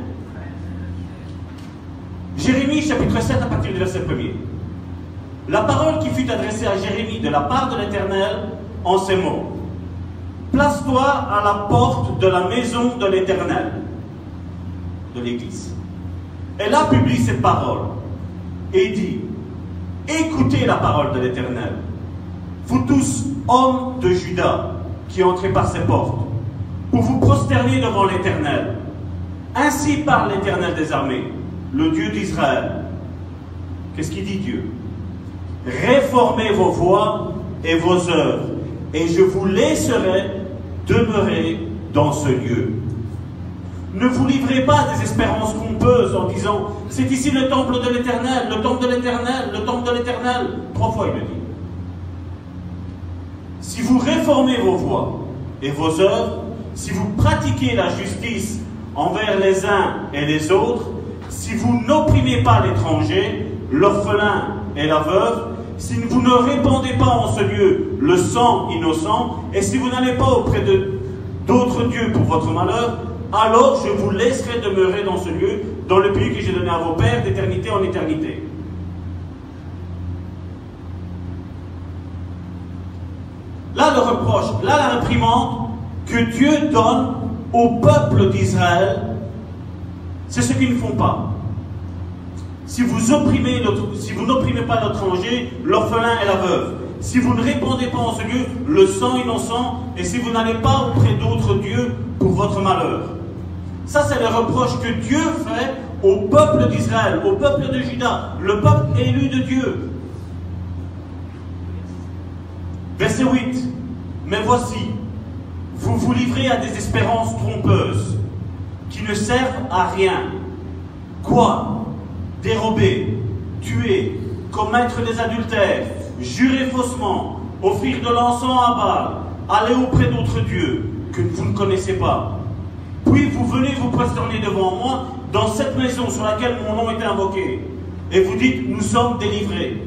Jérémie, chapitre sept, à partir du verset premier. La parole qui fut adressée à Jérémie de la part de l'Éternel en ces mots. Place-toi à la porte de la maison de l'Éternel, de l'Église, Et là publie cette parole. Et il dit, écoutez la parole de l'Éternel, vous tous, hommes de Juda, qui entrez par ses portes, pour vous prosterner devant l'Éternel. Ainsi parle l'Éternel des armées, le Dieu d'Israël. Qu'est-ce qu'il dit Dieu? Réformez vos voies et vos œuvres, et je vous laisserai demeurer dans ce lieu. Ne vous livrez pas à des espérances pompeuses en disant « C'est ici le temple de l'Éternel, le temple de l'Éternel, le temple de l'Éternel. » Trois fois il le dit. Si vous réformez vos voies et vos œuvres, si vous pratiquez la justice envers les uns et les autres, si vous n'opprimez pas l'étranger, l'orphelin et la veuve, si vous ne répandez pas en ce lieu le sang innocent, et si vous n'allez pas auprès de d'autres dieux pour votre malheur, alors je vous laisserai demeurer dans ce lieu, dans le pays que j'ai donné à vos pères, d'éternité en éternité. Là, le reproche, là, la réprimande que Dieu donne au peuple d'Israël, c'est ce qu'ils ne font pas. Si vous opprimez, si vous n'opprimez pas l'étranger, l'orphelin et la veuve, si vous ne répandez pas en ce lieu le sang innocent, et si vous n'allez pas auprès d'autres dieux pour votre malheur. Ça, c'est le reproche que Dieu fait au peuple d'Israël, au peuple de Juda, le peuple élu de Dieu. Verset huit. Mais voici, vous vous livrez à des espérances trompeuses qui ne servent à rien. Quoi? Dérober, tuer, commettre des adultères, jurer faussement, offrir de l'encens à Baal, aller auprès d'autres dieux que vous ne connaissez pas. Puis vous venez vous prosterner devant moi dans cette maison sur laquelle mon nom est invoqué. Et vous dites, nous sommes délivrés.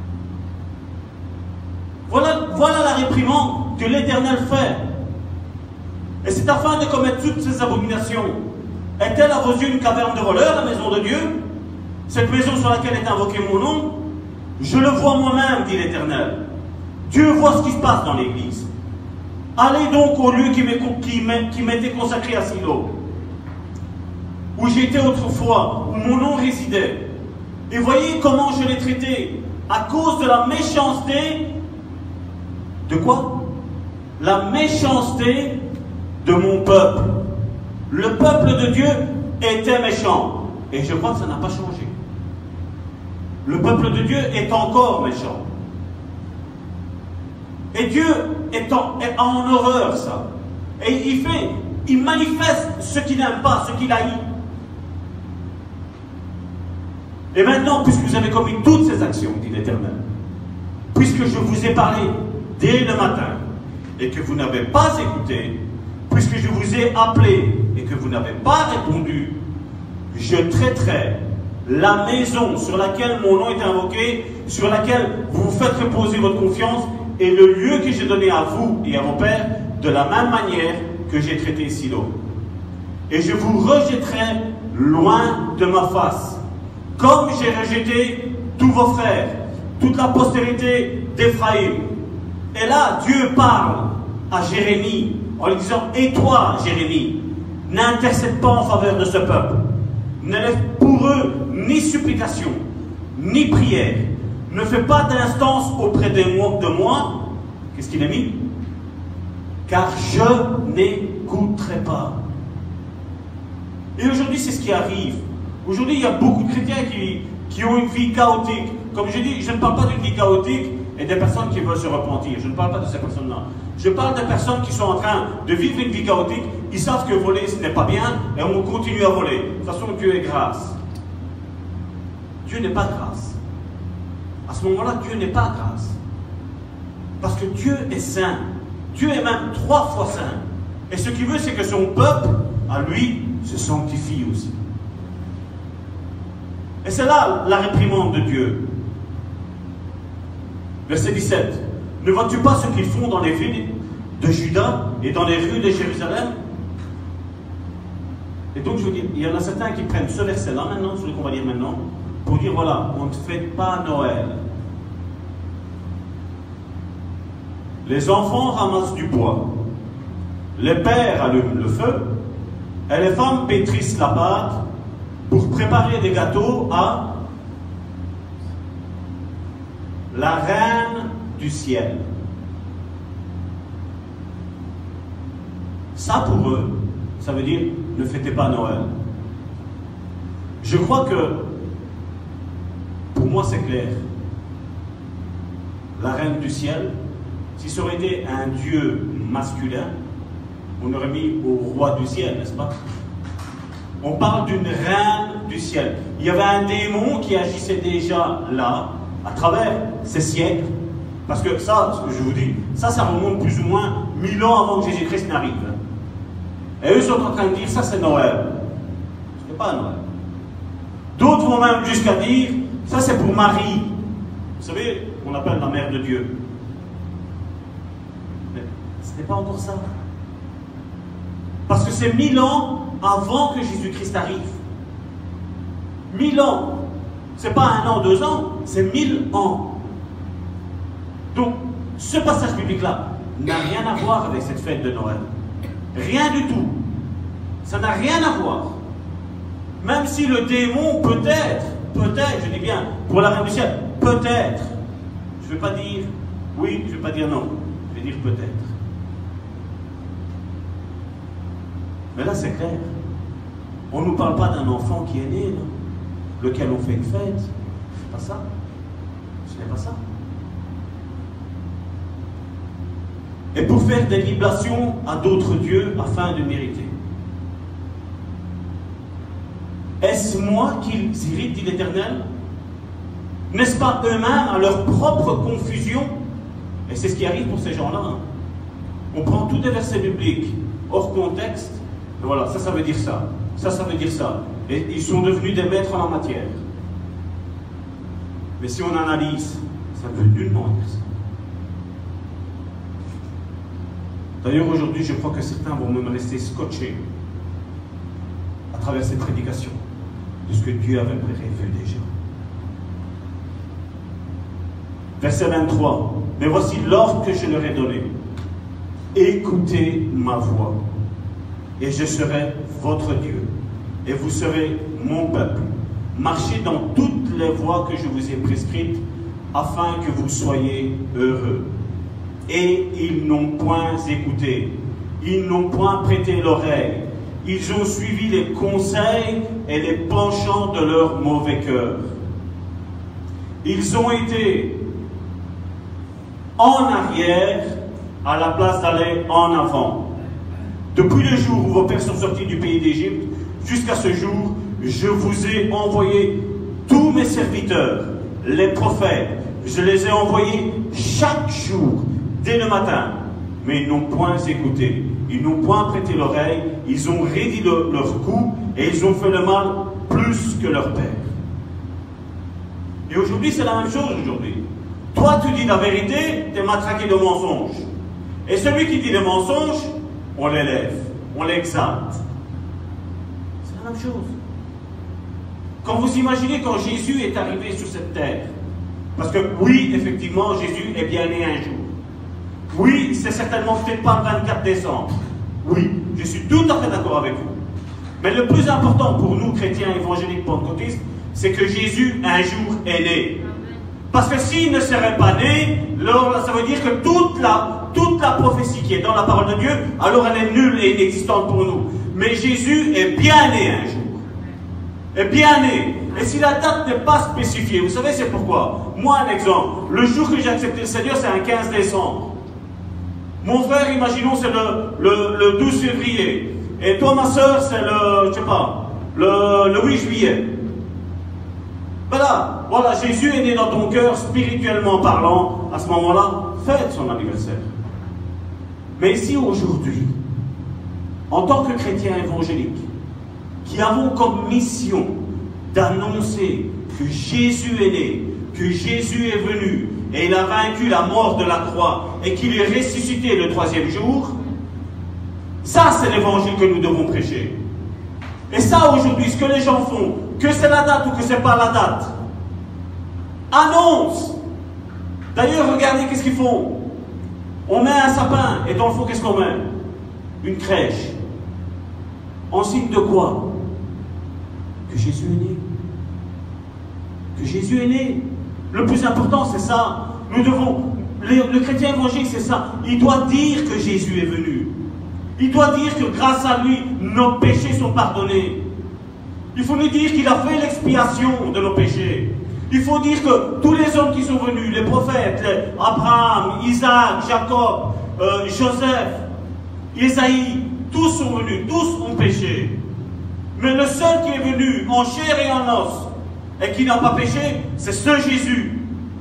Voilà, voilà la réprimande que l'Éternel fait. Et c'est afin de commettre toutes ces abominations. Est-elle à vos yeux une caverne de voleurs, la maison de Dieu? Cette maison sur laquelle est invoqué mon nom? Je le vois moi-même, dit l'Éternel. Dieu voit ce qui se passe dans l'Église. Allez donc au lieu qui m'était consacré à Silo, où j'étais autrefois, où mon nom résidait. Et voyez comment je l'ai traité, à cause de la méchanceté. De quoi? La méchanceté de mon peuple. Le peuple de Dieu était méchant. Et je crois que ça n'a pas changé. Le peuple de Dieu est encore méchant. Et Dieu est en, est en horreur ça. Et il fait, il manifeste ce qu'il n'aime pas, ce qu'il haït. Et maintenant, puisque vous avez commis toutes ces actions, dit l'Éternel, puisque je vous ai parlé dès le matin, et que vous n'avez pas écouté, puisque je vous ai appelé, et que vous n'avez pas répondu, je traiterai la maison sur laquelle mon nom est invoqué, sur laquelle vous vous faites reposer votre confiance, et le lieu que j'ai donné à vous et à vos pères, de la même manière que j'ai traité Silo. Et je vous rejetterai loin de ma face, comme j'ai rejeté tous vos frères, toute la postérité d'Éphraïm. Et là, Dieu parle à Jérémie, en lui disant, et toi, Jérémie, n'intercède pas en faveur de ce peuple. Ne lève pour eux ni supplication, ni prière. Ne fais pas d'instance auprès de moi. De moi. Qu'est-ce qu'il a mis? Car je n'écouterai pas. Et aujourd'hui, c'est ce qui arrive. Aujourd'hui, il y a beaucoup de chrétiens qui, qui ont une vie chaotique. Comme je dis, je ne parle pas d'une vie chaotique et des personnes qui veulent se repentir. Je ne parle pas de ces personnes-là. Je parle des personnes qui sont en train de vivre une vie chaotique. Ils savent que voler, ce n'est pas bien et on continue à voler. De toute façon, Dieu est grâce. Dieu n'est pas grâce. À ce moment-là, Dieu n'est pas grâce. Parce que Dieu est saint. Dieu est même trois fois saint. Et ce qu'il veut, c'est que son peuple, à lui, se sanctifie aussi. Et c'est là la réprimande de Dieu. Verset dix-sept. Ne vois-tu pas ce qu'ils font dans les villes de Juda et dans les rues de Jérusalem? Et donc, je veux dire, il y en a certains qui prennent ce verset-là maintenant, celui qu'on va lire maintenant, pour dire, voilà, on ne fête pas Noël. Les enfants ramassent du bois, les pères allument le feu, et les femmes pétrissent la pâte pour préparer des gâteaux à la reine du ciel. Ça, pour eux, ça veut dire ne fêtez pas Noël. Je crois que, pour moi, c'est clair. La reine du ciel, si ça aurait été un dieu masculin, on aurait mis au roi du ciel, n'est-ce pas? On parle d'une reine du ciel. Il y avait un démon qui agissait déjà là, à travers ces siècles. Parce que ça, ce que je vous dis, ça, ça remonte plus ou moins mille ans avant que Jésus-Christ n'arrive. Et eux sont en train de dire, ça c'est Noël. Ce n'est pas Noël. D'autres vont même jusqu'à dire, ça c'est pour Marie. Vous savez, on appelle la mère de Dieu. Mais ce n'est pas encore ça. Parce que c'est mille ans avant que Jésus-Christ arrive. Mille ans. C'est pas un an, deux ans, c'est mille ans. Donc, ce passage biblique-là n'a rien à voir avec cette fête de Noël. Rien du tout. Ça n'a rien à voir. Même si le démon, peut-être, peut-être, je dis bien, pour la reine du ciel, peut-être. Je ne vais pas dire oui, je ne vais pas dire non. Je vais dire peut-être. Mais là, c'est clair. On ne nous parle pas d'un enfant qui est né, là, lequel on fait une fête. C'est pas ça. Ce n'est pas ça. Et pour faire des liblations à d'autres dieux afin de mériter. Est-ce moi qu'ils irritent, dit l'Éternel? N'est-ce pas eux-mêmes à leur propre confusion? Et c'est ce qui arrive pour ces gens-là. Hein. On prend tous des versets bibliques hors contexte. Et voilà, ça, ça veut dire ça. Ça, ça veut dire ça. Et ils sont devenus des maîtres en la matière. Mais si on analyse, ça ne veut nullement dire ça. D'ailleurs, aujourd'hui, je crois que certains vont même rester scotchés à travers cette prédication de ce que Dieu avait prévu déjà. Verset vingt-trois. Mais voici l'ordre que je leur ai donné. Écoutez ma voix, et je serai votre Dieu, et vous serez mon peuple. Marchez dans toutes les voies que je vous ai prescrites, afin que vous soyez heureux. Et ils n'ont point écouté, ils n'ont point prêté l'oreille, ils ont suivi les conseils et les penchants de leur mauvais cœur. Ils ont été en arrière à la place d'aller en avant. Depuis le jour où vos pères sont sortis du pays d'Égypte, jusqu'à ce jour, je vous ai envoyé tous mes serviteurs, les prophètes. Je les ai envoyés chaque jour, dès le matin. Mais ils n'ont point écouté. Ils n'ont point prêté l'oreille. Ils ont raidi le, leur cou et ils ont fait le mal plus que leur père. Et aujourd'hui, c'est la même chose aujourd'hui. Toi, tu dis la vérité, tu es matraqué de mensonges. Et celui qui dit des mensonges, on l'élève, on l'exalte. C'est la même chose. Quand vous imaginez quand Jésus est arrivé sur cette terre, parce que oui, effectivement, Jésus est bien né un jour. Oui, c'est certainement peut-être pas le vingt-quatre décembre. Oui, je suis tout à fait d'accord avec vous. Mais le plus important pour nous, chrétiens évangéliques pentecôtistes, c'est que Jésus, un jour, est né. Parce que s'il ne serait pas né, alors ça veut dire que toute la, toute la prophétie qui est dans la parole de Dieu, alors elle est nulle et inexistante pour nous. Mais Jésus est bien né un jour. Est bien né. Et si la date n'est pas spécifiée, vous savez c'est pourquoi? Moi, un exemple. Le jour que j'ai accepté le Seigneur, c'est un quinze décembre. Mon frère, imaginons, c'est le, le, le douze février. Et toi, ma soeur, c'est le, je sais pas, le, le huit juillet. Voilà, voilà, Jésus est né dans ton cœur, spirituellement parlant. À ce moment-là, fête son anniversaire. Mais ici, aujourd'hui, en tant que chrétiens évangéliques, qui avons comme mission d'annoncer que Jésus est né, que Jésus est venu, et il a vaincu la mort de la croix, et qu'il est ressuscité le troisième jour, ça c'est l'évangile que nous devons prêcher. Et ça aujourd'hui, ce que les gens font, que c'est la date ou que c'est pas la date, annonce. D'ailleurs, regardez qu'est-ce qu'ils font. On met un sapin, et dans le fond, qu'est-ce qu'on met? Une crèche. En signe de quoi? que Jésus est né. Que Jésus est né. Le plus important, c'est ça. Nous devons, le, le chrétien évangélique, c'est ça. Il doit dire que Jésus est venu. Il doit dire que grâce à lui, nos péchés sont pardonnés. Il faut nous dire qu'il a fait l'expiation de nos péchés. Il faut dire que tous les hommes qui sont venus, les prophètes, les Abraham, Isaac, Jacob, euh, Joseph, Isaïe, tous sont venus, tous ont péché. Mais le seul qui est venu en chair et en os et qui n'a pas péché, c'est ce Jésus.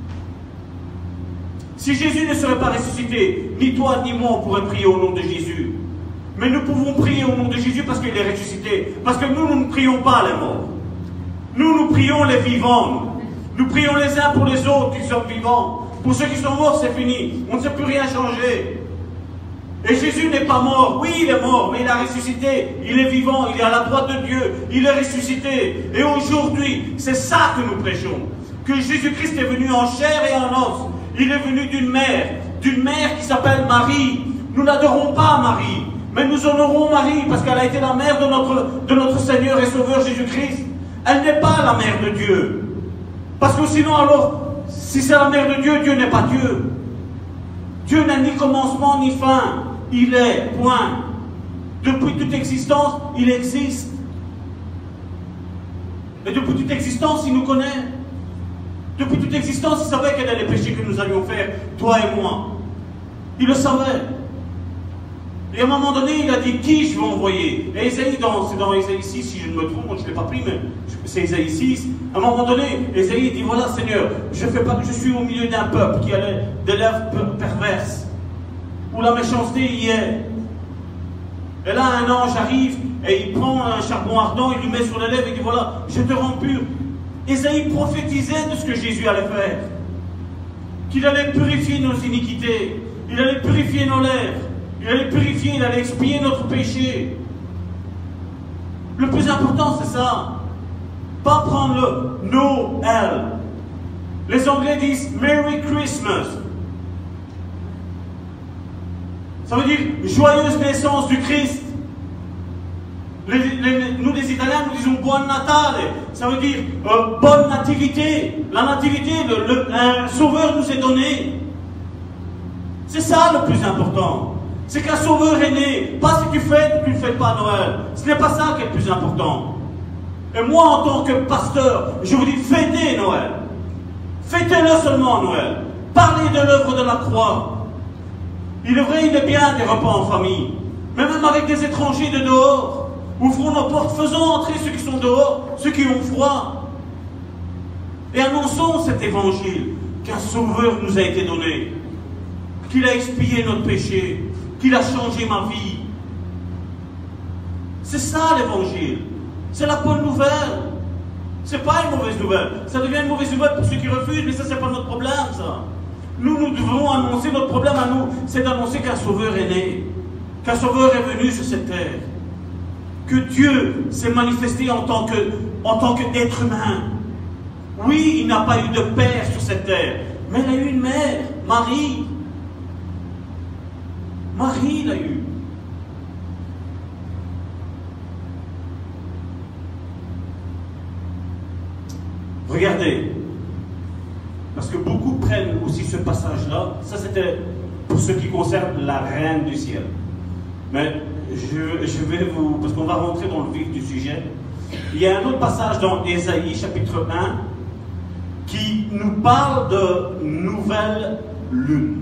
Si Jésus ne serait pas ressuscité, ni toi ni moi on pourrait prier au nom de Jésus. Mais nous pouvons prier au nom de Jésus parce qu'il est ressuscité. Parce que nous, nous ne prions pas les morts. Nous, nous prions les vivants. Nous prions les uns pour les autres qui sont vivants. Pour ceux qui sont morts, c'est fini. On ne sait plus rien changer. Et Jésus n'est pas mort. Oui, il est mort, mais il a ressuscité. Il est vivant, il est à la droite de Dieu. Il est ressuscité. Et aujourd'hui, c'est ça que nous prêchons. Que Jésus-Christ est venu en chair et en os. Il est venu d'une mère, d'une mère qui s'appelle Marie. Nous n'adorons pas Marie, mais nous honorons Marie parce qu'elle a été la mère de notre, de notre Seigneur et Sauveur Jésus-Christ. Elle n'est pas la mère de Dieu. Parce que sinon, alors, si c'est la mère de Dieu, Dieu n'est pas Dieu. Dieu n'a ni commencement ni fin. Il est, point. Depuis toute existence, il existe. Et depuis toute existence, il nous connaît. Depuis toute existence, il savait quels étaient les péchés que nous allions faire, toi et moi. Il le savait. Et à un moment donné, il a dit qui je vais envoyer. Et Ésaïe, c'est dans Ésaïe six, si je ne me trompe, je ne l'ai pas pris, mais c'est Ésaïe six. À un moment donné, Ésaïe dit voilà, Seigneur, je, fais pas, je suis au milieu d'un peuple qui a des lèvres perverses, où la méchanceté y est. Et là, un ange arrive et il prend un charbon ardent, il lui met sur les lèvres et il dit voilà, je te rends pur. Ésaïe prophétisait de ce que Jésus allait faire. Qu'il allait purifier nos iniquités, il allait purifier nos lèvres. Il allait purifier, il allait expier notre péché. Le plus important, c'est ça. Pas prendre le Noël. Les Anglais disent Merry Christmas. Ça veut dire joyeuse naissance du Christ. Les, les, nous, les Italiens, nous disons Buon Natale. Ça veut dire euh, bonne nativité. La nativité, le, le, un sauveur nous est donné. C'est ça le plus important. C'est qu'un sauveur est né. Pas si tu fêtes ou tu ne fêtes pas Noël. Ce n'est pas ça qui est le plus important. Et moi, en tant que pasteur, je vous dis fêtez Noël. Fêtez-le seulement Noël. Parlez de l'œuvre de la croix. Il est vrai, il est bien des repas en famille. Mais même avec des étrangers de dehors, ouvrons nos portes, faisons entrer ceux qui sont dehors, ceux qui ont froid. Et annonçons cet évangile qu'un sauveur nous a été donné. Qu'il a expié notre péché. Qu'il a changé ma vie. C'est ça l'évangile. C'est la bonne nouvelle. C'est pas une mauvaise nouvelle. Ça devient une mauvaise nouvelle pour ceux qui refusent, mais ça, c'est pas notre problème, ça. Nous, nous devons annoncer, notre problème à nous, c'est d'annoncer qu'un sauveur est né. Qu'un sauveur est venu sur cette terre. Que Dieu s'est manifesté en tant que, en tant qu'être humain. Oui, il n'a pas eu de père sur cette terre, mais il a eu une mère, Marie. Marie l'a eu. Regardez, parce que beaucoup prennent aussi ce passage-là. Ça, c'était pour ce qui concerne la reine du ciel. Mais je, je vais vous... Parce qu'on va rentrer dans le vif du sujet. Il y a un autre passage dans Ésaïe, chapitre un, qui nous parle de nouvelle lune.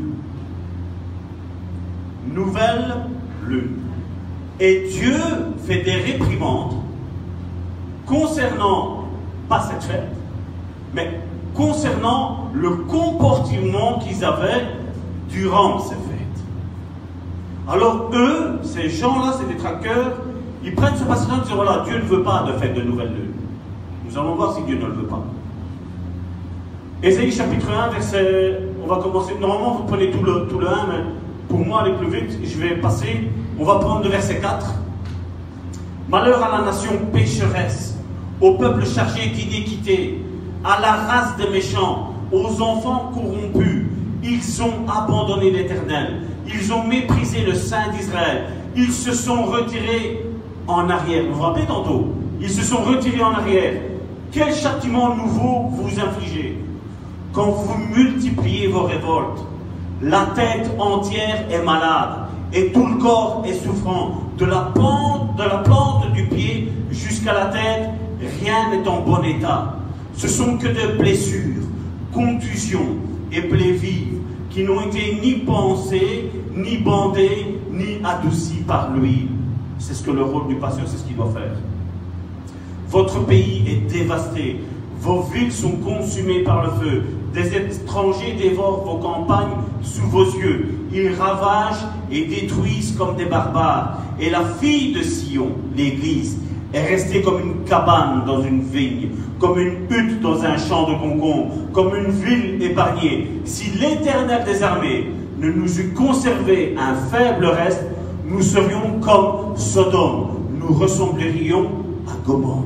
Nouvelle lune. Et Dieu fait des réprimandes concernant, pas cette fête, mais concernant le comportement qu'ils avaient durant ces fêtes. Alors eux, ces gens-là, ces détracteurs, ils prennent ce passage et disent voilà, Dieu ne veut pas de fête de nouvelle lune. Nous allons voir si Dieu ne le veut pas. Ésaïe chapitre un, verset, on va commencer, normalement vous prenez tout le, tout le un, mais pour moi aller plus vite, je vais passer, on va prendre le verset quatre. Malheur à la nation pécheresse, au peuple chargé d'iniquité, à la race des méchants, aux enfants corrompus. Ils ont abandonné l'Éternel, ils ont méprisé le Saint d'Israël, ils se sont retirés en arrière. Vous vous rappelez tantôt, Ils se sont retirés en arrière. Quel châtiment nouveau vous infligez? Quand vous multipliez vos révoltes, la tête entière est malade et tout le corps est souffrant. De la plante, de la plante du pied jusqu'à la tête, rien n'est en bon état. Ce sont que des blessures, contusions et plaies vives qui n'ont été ni pensées, ni bandées, ni adoucies par l'huile. C'est ce que le rôle du pasteur, c'est ce qu'il doit faire. Votre pays est dévasté, vos villes sont consumées par le feu, des étrangers dévorent vos campagnes sous vos yeux, ils ravagent et détruisent comme des barbares. Et la fille de Sion, l'Église, est restée comme une cabane dans une vigne, comme une hutte dans un champ de concombres, comme une ville épargnée. Si l'Éternel des armées ne nous eût conservé un faible reste, nous serions comme Sodome, nous ressemblerions à Gomorrhe.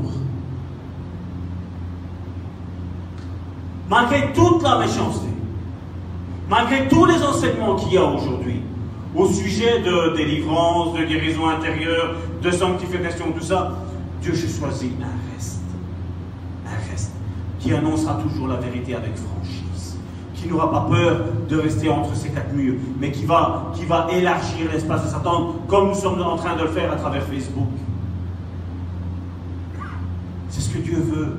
Malgré toute la méchanceté, malgré tous les enseignements qu'il y a aujourd'hui, au sujet de délivrance, de guérison intérieure, de sanctification, tout ça, Dieu j'ai choisi un reste, un reste, qui annoncera toujours la vérité avec franchise, qui n'aura pas peur de rester entre ces quatre murs, mais qui va, qui va élargir l'espace de Satan, comme nous sommes en train de le faire à travers Facebook. C'est ce que Dieu veut.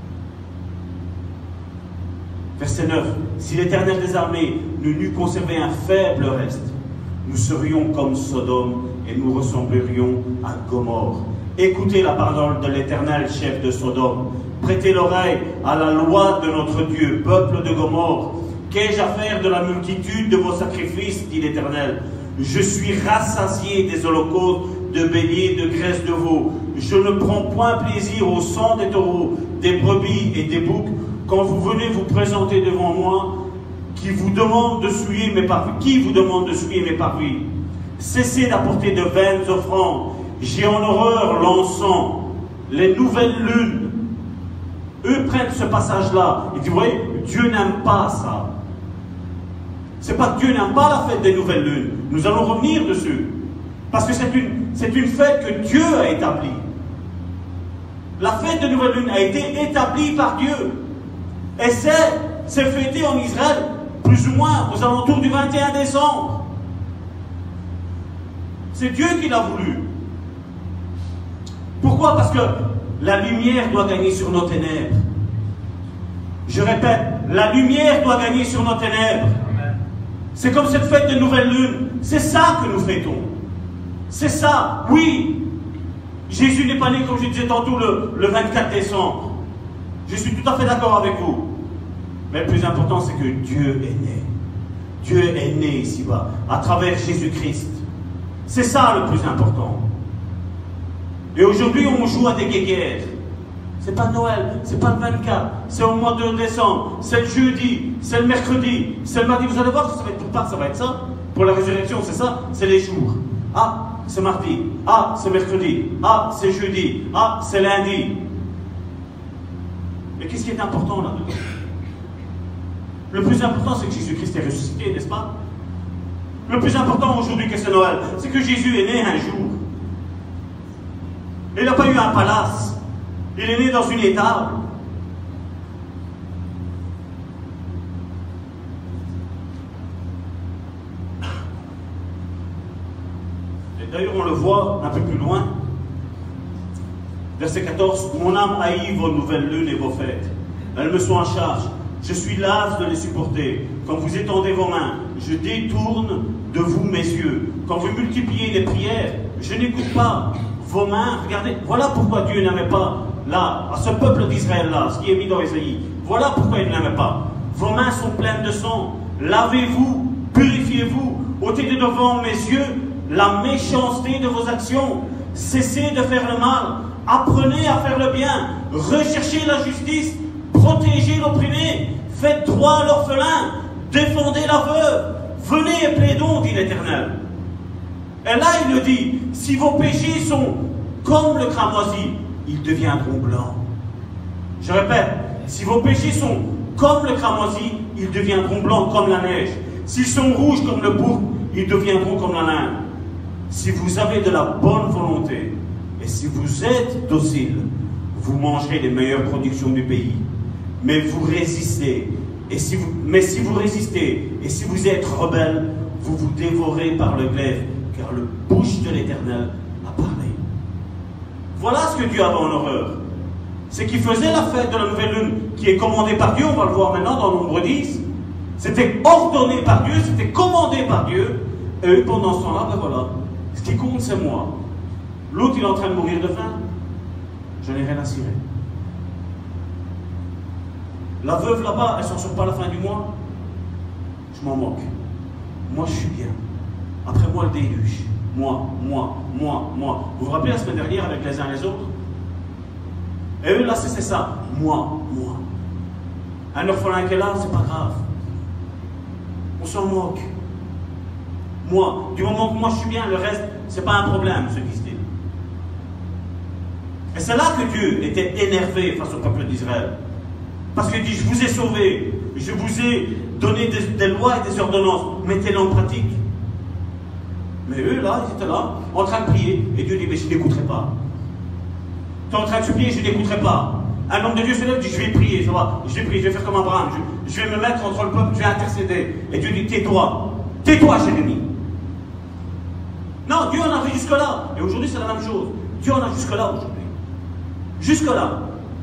Verset neuf. Si l'Éternel des armées ne n'eût conservé un faible reste, nous serions comme Sodome et nous ressemblerions à Gomorrhe. Écoutez la parole de l'Éternel, chef de Sodome. Prêtez l'oreille à la loi de notre Dieu, peuple de Gomorrhe. Qu'ai-je à faire de la multitude de vos sacrifices, dit l'Éternel? Je suis rassasié des holocaustes de béliers, de graisse de veau. Je ne prends point plaisir au sang des taureaux, des brebis et des boucs. Quand vous venez vous présenter devant moi, qui vous demande de souiller mes parvis, qui vous demande de souiller mes parvis, cessez d'apporter de vaines offrandes. J'ai en horreur l'encens, les nouvelles lunes. Eux prennent ce passage-là et disent, vous voyez, Dieu n'aime pas ça. C'est pas que Dieu n'aime pas la fête des nouvelles lunes. Nous allons revenir dessus. Parce que c'est une, c'est une fête que Dieu a établie. La fête des nouvelles lunes a été établie par Dieu. Et c'est, c'est fêté en Israël, plus ou moins aux alentours du vingt et un décembre. C'est Dieu qui l'a voulu. Pourquoi? Parce que la lumière doit gagner sur nos ténèbres. Je répète, la lumière doit gagner sur nos ténèbres. C'est comme cette fête de nouvelle lune. C'est ça que nous fêtons. C'est ça, oui. Jésus n'est pas né, comme je disais tantôt, le, le vingt-quatre décembre. Je suis tout à fait d'accord avec vous. Mais le plus important, c'est que Dieu est né. Dieu est né ici-bas, à travers Jésus-Christ. C'est ça le plus important. Et aujourd'hui, on joue à des guéguerres. C'est pas Noël, c'est pas le vingt-quatre, c'est au mois de décembre, c'est le jeudi, c'est le mercredi, c'est le mardi. Vous allez voir, ça va être pour part, ça va être ça. Pour la résurrection, c'est ça, c'est les jours. Ah, c'est mardi. Ah, c'est mercredi. Ah, c'est jeudi. Ah, c'est lundi. Mais qu'est-ce qui est important là-dedans? Le plus important, c'est que Jésus-Christ est ressuscité, n'est-ce pas? Le plus important aujourd'hui que c'est Noël, c'est que Jésus est né un jour. Il n'a pas eu un palace. Il est né dans une étable. Et d'ailleurs, on le voit un peu plus loin. Verset quatorze. Mon âme haït vos nouvelles lunes et vos fêtes. Elles me sont en charge. Je suis las de les supporter. Quand vous étendez vos mains, je détourne de vous mes yeux. Quand vous multipliez les prières, je n'écoute pas. Vos mains, regardez, voilà pourquoi Dieu n'aimait pas, là, à ce peuple d'Israël-là, ce qui est mis dans Ésaïe. Voilà pourquoi il ne l'aimait pas. Vos mains sont pleines de sang. Lavez-vous, purifiez-vous. ôtez de devant mes yeux la méchanceté de vos actions. Cessez de faire le mal. Apprenez à faire le bien. Recherchez la justice. Protégez l'opprimé. Faites droit à l'orphelin. Défendez la veuve. Venez et plaidons, dit l'Éternel. Et là, il le dit, si vos péchés sont comme le cramoisi, ils deviendront blancs. Je répète, si vos péchés sont comme le cramoisi, ils deviendront blancs comme la neige. S'ils sont rouges comme le pourpre, ils deviendront comme la lin. Si vous avez de la bonne volonté, et si vous êtes docile, vous mangerez les meilleures productions du pays. Mais vous résistez. Et si vous, mais si vous résistez, et si vous êtes rebelles, vous vous dévorez par le glaive, car le bouche de l'Éternel a parlé. Voilà ce que Dieu avait en horreur. C'est qu'il faisait la fête de la nouvelle lune, qui est commandée par Dieu, on va le voir maintenant dans Nombre dix. C'était ordonné par Dieu, c'était commandé par Dieu. Et eux, pendant ce temps-là, ben voilà, ce qui compte, c'est moi. L'autre, il est en train de mourir de faim. Je n'ai rien à cirer. La veuve là-bas, elle ne s'en sort pas à la fin du mois. Je m'en moque. Moi, je suis bien. Après moi, le déluge. Moi, moi, moi, moi. Vous vous rappelez la semaine dernière avec les uns et les autres? Et eux, là, c'est ça. Moi, moi. Un orphelin qui est là, c'est pas grave. On s'en moque. Moi, du moment que moi je suis bien, le reste, c'est pas un problème, ce qui se dit. Et c'est là que Dieu était énervé face au peuple d'Israël. Parce qu'il dit, je vous ai sauvé, je vous ai donné des, des lois et des ordonnances, mettez-les en pratique. Mais eux, là, ils étaient là, en train de prier, et Dieu dit, mais je n'écouterai pas. Tu es en train de supplier, je n'écouterai pas. Un homme de Dieu se lève, dit, je vais prier, ça va, je vais prier, je vais faire comme Abraham, je, je vais me mettre entre le peuple, je vais intercéder. Et Dieu dit, tais-toi, tais-toi, Jérémie. Non, Dieu en avait jusque-là. Et aujourd'hui, c'est la même chose. Dieu en a jusque-là aujourd'hui. Jusque-là.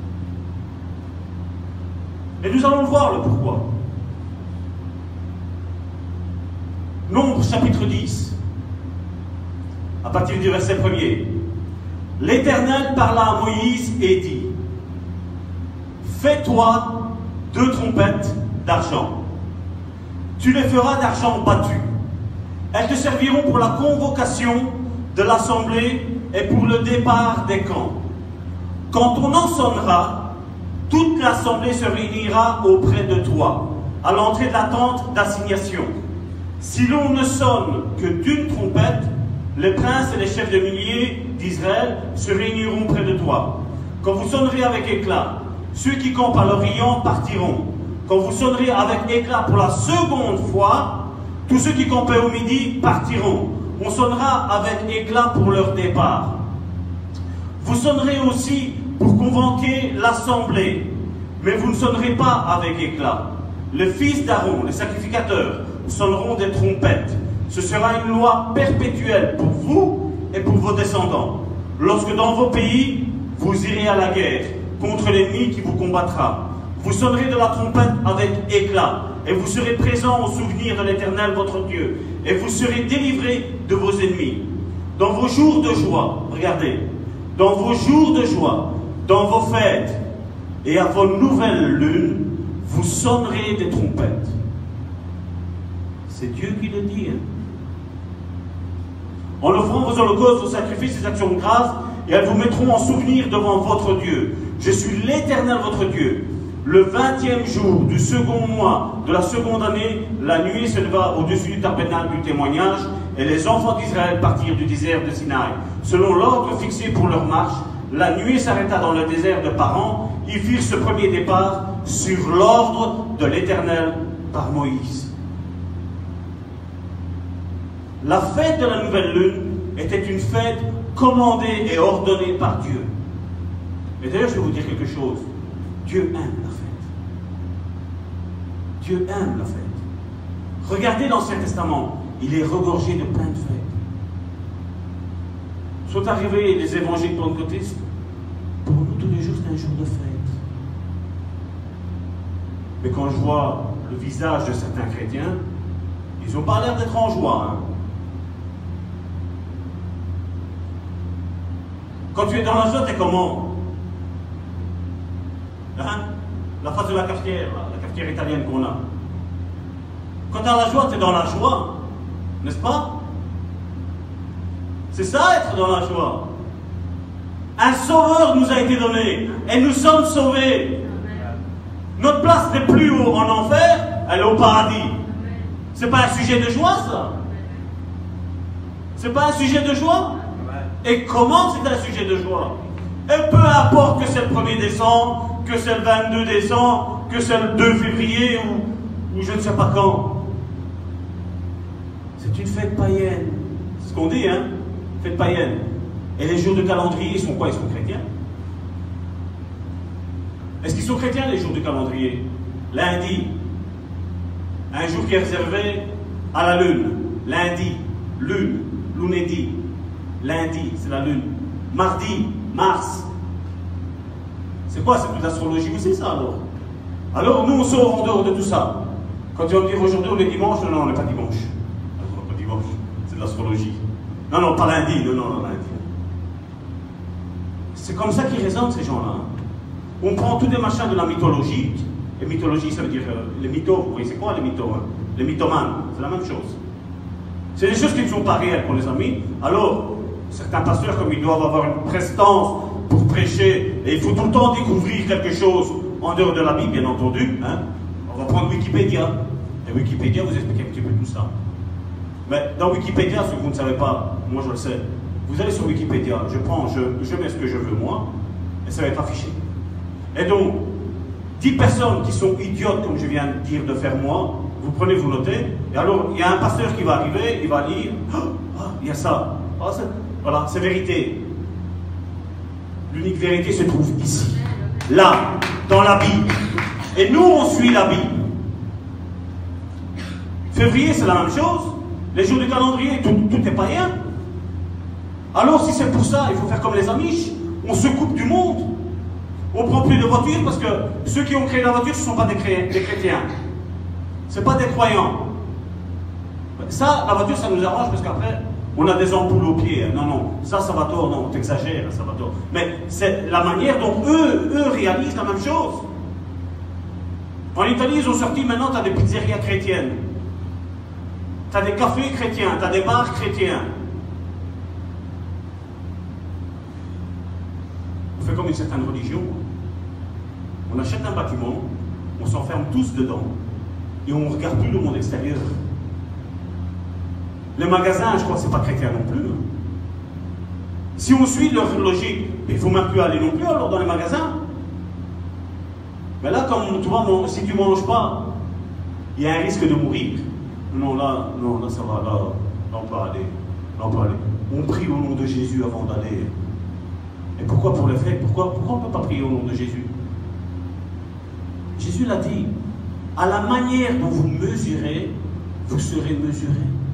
Et nous allons le voir, le pourquoi. Nombre chapitre dix, à partir du verset premier. L'Éternel parla à Moïse et dit, fais-toi deux trompettes d'argent. Tu les feras d'argent battu. Elles te serviront pour la convocation de l'assemblée et pour le départ des camps. Quand on en sonnera, toute l'assemblée se réunira auprès de toi, à l'entrée de la tente d'assignation. Si l'on ne sonne que d'une trompette, les princes et les chefs de milliers d'Israël se réuniront près de toi. Quand vous sonnerez avec éclat, ceux qui campent à l'Orient partiront. Quand vous sonnerez avec éclat pour la seconde fois, tous ceux qui campaient au midi partiront. On sonnera avec éclat pour leur départ. Vous sonnerez aussi pour convoquer l'assemblée, mais vous ne sonnerez pas avec éclat. Les fils d'Aaron, les sacrificateurs, sonneront des trompettes. Ce sera une loi perpétuelle pour vous et pour vos descendants. Lorsque dans vos pays, vous irez à la guerre contre l'ennemi qui vous combattra. Vous sonnerez de la trompette avec éclat, et vous serez présents au souvenir de l'Éternel votre Dieu, et vous serez délivrés de vos ennemis. Dans vos jours de joie, regardez, dans vos jours de joie, dans vos fêtes, et à vos nouvelles lunes, vous sonnerez des trompettes. C'est Dieu qui le dit. Hein? En offrant vos holocaustes, vos sacrifices, vos actions de grâce, et elles vous mettront en souvenir devant votre Dieu. Je suis l'Éternel votre Dieu. Le vingtième jour du second mois de la seconde année, la nuée se leva au-dessus du tabernacle du témoignage, et les enfants d'Israël partirent du désert de Sinaï. Selon l'ordre fixé pour leur marche, la nuée s'arrêta dans le désert de Paran. Ils firent ce premier départ sur l'ordre de l'Éternel par Moïse. La fête de la nouvelle lune était une fête commandée et ordonnée par Dieu. Et d'ailleurs, je vais vous dire quelque chose. Dieu aime la fête. Dieu aime la fête. Regardez l'Ancien Testament, il est regorgé de plein de fêtes. Sont arrivés les évangiles pentecôtistes, pour nous tous les jours c'est un jour de fête. Mais quand je vois le visage de certains chrétiens, ils n'ont pas l'air d'être en joie. Hein. Quand tu es dans la joie, t'es comment? Hein? La face de la cafetière, la cafetière italienne qu'on a. Quand tu as la joie, tu es dans la joie, n'est-ce pas? C'est ça, être dans la joie. Un sauveur nous a été donné, et nous sommes sauvés. Notre place n'est plus au, en enfer, elle est au paradis. C'est pas un sujet de joie, ça? C'est pas un sujet de joie? Et comment c'est un sujet de joie? Et peu importe que c'est le premier décembre, que c'est le vingt-deux décembre, que c'est le deux février ou, ou je ne sais pas quand. C'est une fête païenne. C'est ce qu'on dit, hein? Fête païenne. Et les jours de calendrier, ils sont quoi? Ils sont chrétiens. Est-ce qu'ils sont chrétiens les jours du calendrier? Lundi, un jour qui est réservé à la lune. Lundi, lune, lundi. Lundi, c'est la lune. Mardi, Mars. C'est quoi? C'est de l'astrologie aussi, ça, alors? Alors, nous, on sort en dehors de tout ça. Quand ils vont dire aujourd'hui, on est dimanche, non, non, on n'est pas dimanche. Non, pas dimanche, c'est de l'astrologie. Non, non, pas lundi, non, non, non, lundi. C'est comme ça qu'ils raisonnent, ces gens-là. On prend tous des machins de la mythologie. Et mythologie, ça veut dire euh, les mythos, vous voyez, c'est quoi les mythos, hein? Les mythomanes, c'est la même chose. C'est des choses qui ne sont pas réelles pour les amis. Alors, certains pasteurs, comme ils doivent avoir une prestance pour prêcher, et il faut tout le temps découvrir quelque chose en dehors de la Bible, bien entendu. Hein? On va prendre Wikipédia. Et Wikipédia vous explique un petit peu tout ça. Mais dans Wikipédia, ce que vous ne savez pas, moi je le sais, vous allez sur Wikipédia, je prends, je, je mets ce que je veux moi, et ça va être affiché. Et donc, dix personnes qui sont idiotes, comme je viens de dire de faire moi, vous prenez, vous notez, et alors il y a un pasteur qui va arriver, il va lire, oh, il y a ça, oh, voilà, c'est vérité. L'unique vérité se trouve ici, là, dans la Bible. Et nous, on suit la Bible. Février, c'est la même chose. Les jours du calendrier, tout, tout est païen. Alors, si c'est pour ça, il faut faire comme les Amish. On se coupe du monde. On ne prend plus de voiture parce que ceux qui ont créé la voiture, ce ne sont pas des, cré des chrétiens. Ce ne sont pas des croyants. Ça, la voiture, ça nous arrange parce qu'après, on a des ampoules aux pieds. Non, non, ça, ça va tort. Non, t'exagères, ça va tort. Mais c'est la manière dont eux, eux réalisent la même chose. En Italie, ils ont sorti maintenant, tu as des pizzerias chrétiennes. Tu as des cafés chrétiens, tu as des bars chrétiens. On fait comme une certaine religion. On achète un bâtiment, on s'enferme tous dedans, et on ne regarde plus le monde extérieur. Les magasins, je crois que ce n'est pas chrétien non plus. Si on suit leur logique, il ne faut même plus aller non plus alors dans les magasins. Mais là, comme tu vois, si tu ne manges pas, il y a un risque de mourir. Non, là, non, là, ça va, là, là, on peut aller. Là, on peut aller. On prie au nom de Jésus avant d'aller. Et pourquoi pour les fêtes? Pourquoi, pourquoi on ne peut pas prier au nom de Jésus? Jésus l'a dit. À la manière dont vous mesurez, vous serez mesuré.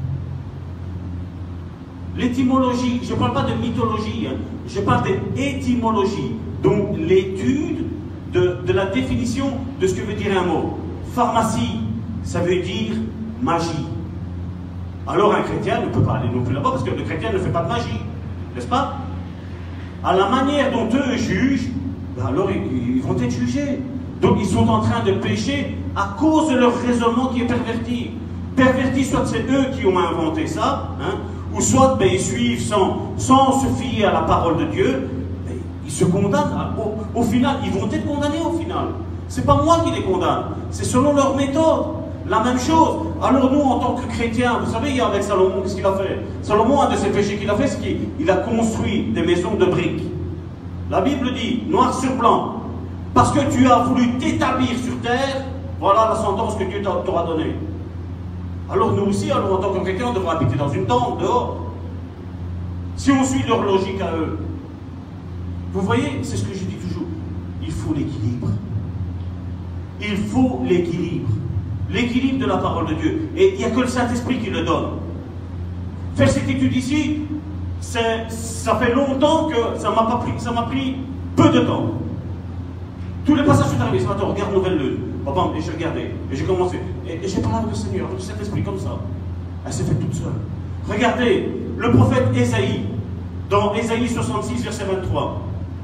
L'étymologie, je ne parle pas de mythologie, hein, je parle d'étymologie. Donc, l'étude de, de la définition de ce que veut dire un mot. Pharmacie, ça veut dire magie. Alors un chrétien ne peut pas aller non plus là-bas parce que le chrétien ne fait pas de magie, n'est-ce pas? À la manière dont eux jugent, ben alors ils, ils vont être jugés. Donc ils sont en train de pécher à cause de leur raisonnement qui est perverti. Perverti, soit c'est eux qui ont inventé ça, hein, ou soit ben, ils suivent sans, sans se fier à la parole de Dieu, ben, ils se condamnent. Au, au final, ils vont être condamnés au final. C'est pas moi qui les condamne, c'est selon leur méthode. La même chose. Alors nous, en tant que chrétiens, vous savez, avec Salomon, qu'est-ce qu'il a fait? Salomon, un de ses péchés qu'il a fait, c'est qu'il a construit des maisons de briques. La Bible dit, noir sur blanc, parce que tu as voulu t'établir sur terre, voilà la sentence que Dieu t'aura donnée. Alors nous aussi, alors, en tant que chrétiens, on devra habiter dans une tente, dehors. Si on suit leur logique à eux. Vous voyez, c'est ce que je dis toujours. Il faut l'équilibre. Il faut l'équilibre. L'équilibre de la parole de Dieu. Et il n'y a que le Saint-Esprit qui le donne. Faire cette étude ici, ça fait longtemps que ça m'a pas pris, ça m'a pris peu de temps. Tous les passages sont arrivés ce matin, regarde Nouvelle Lune. Papa, et j'ai regardé, et j'ai commencé. Et, et j'ai parlé avec le Seigneur, avec le Saint-Esprit comme ça. Elle s'est faite toute seule. Regardez, le prophète Ésaïe, dans Ésaïe soixante-six, verset vingt-trois.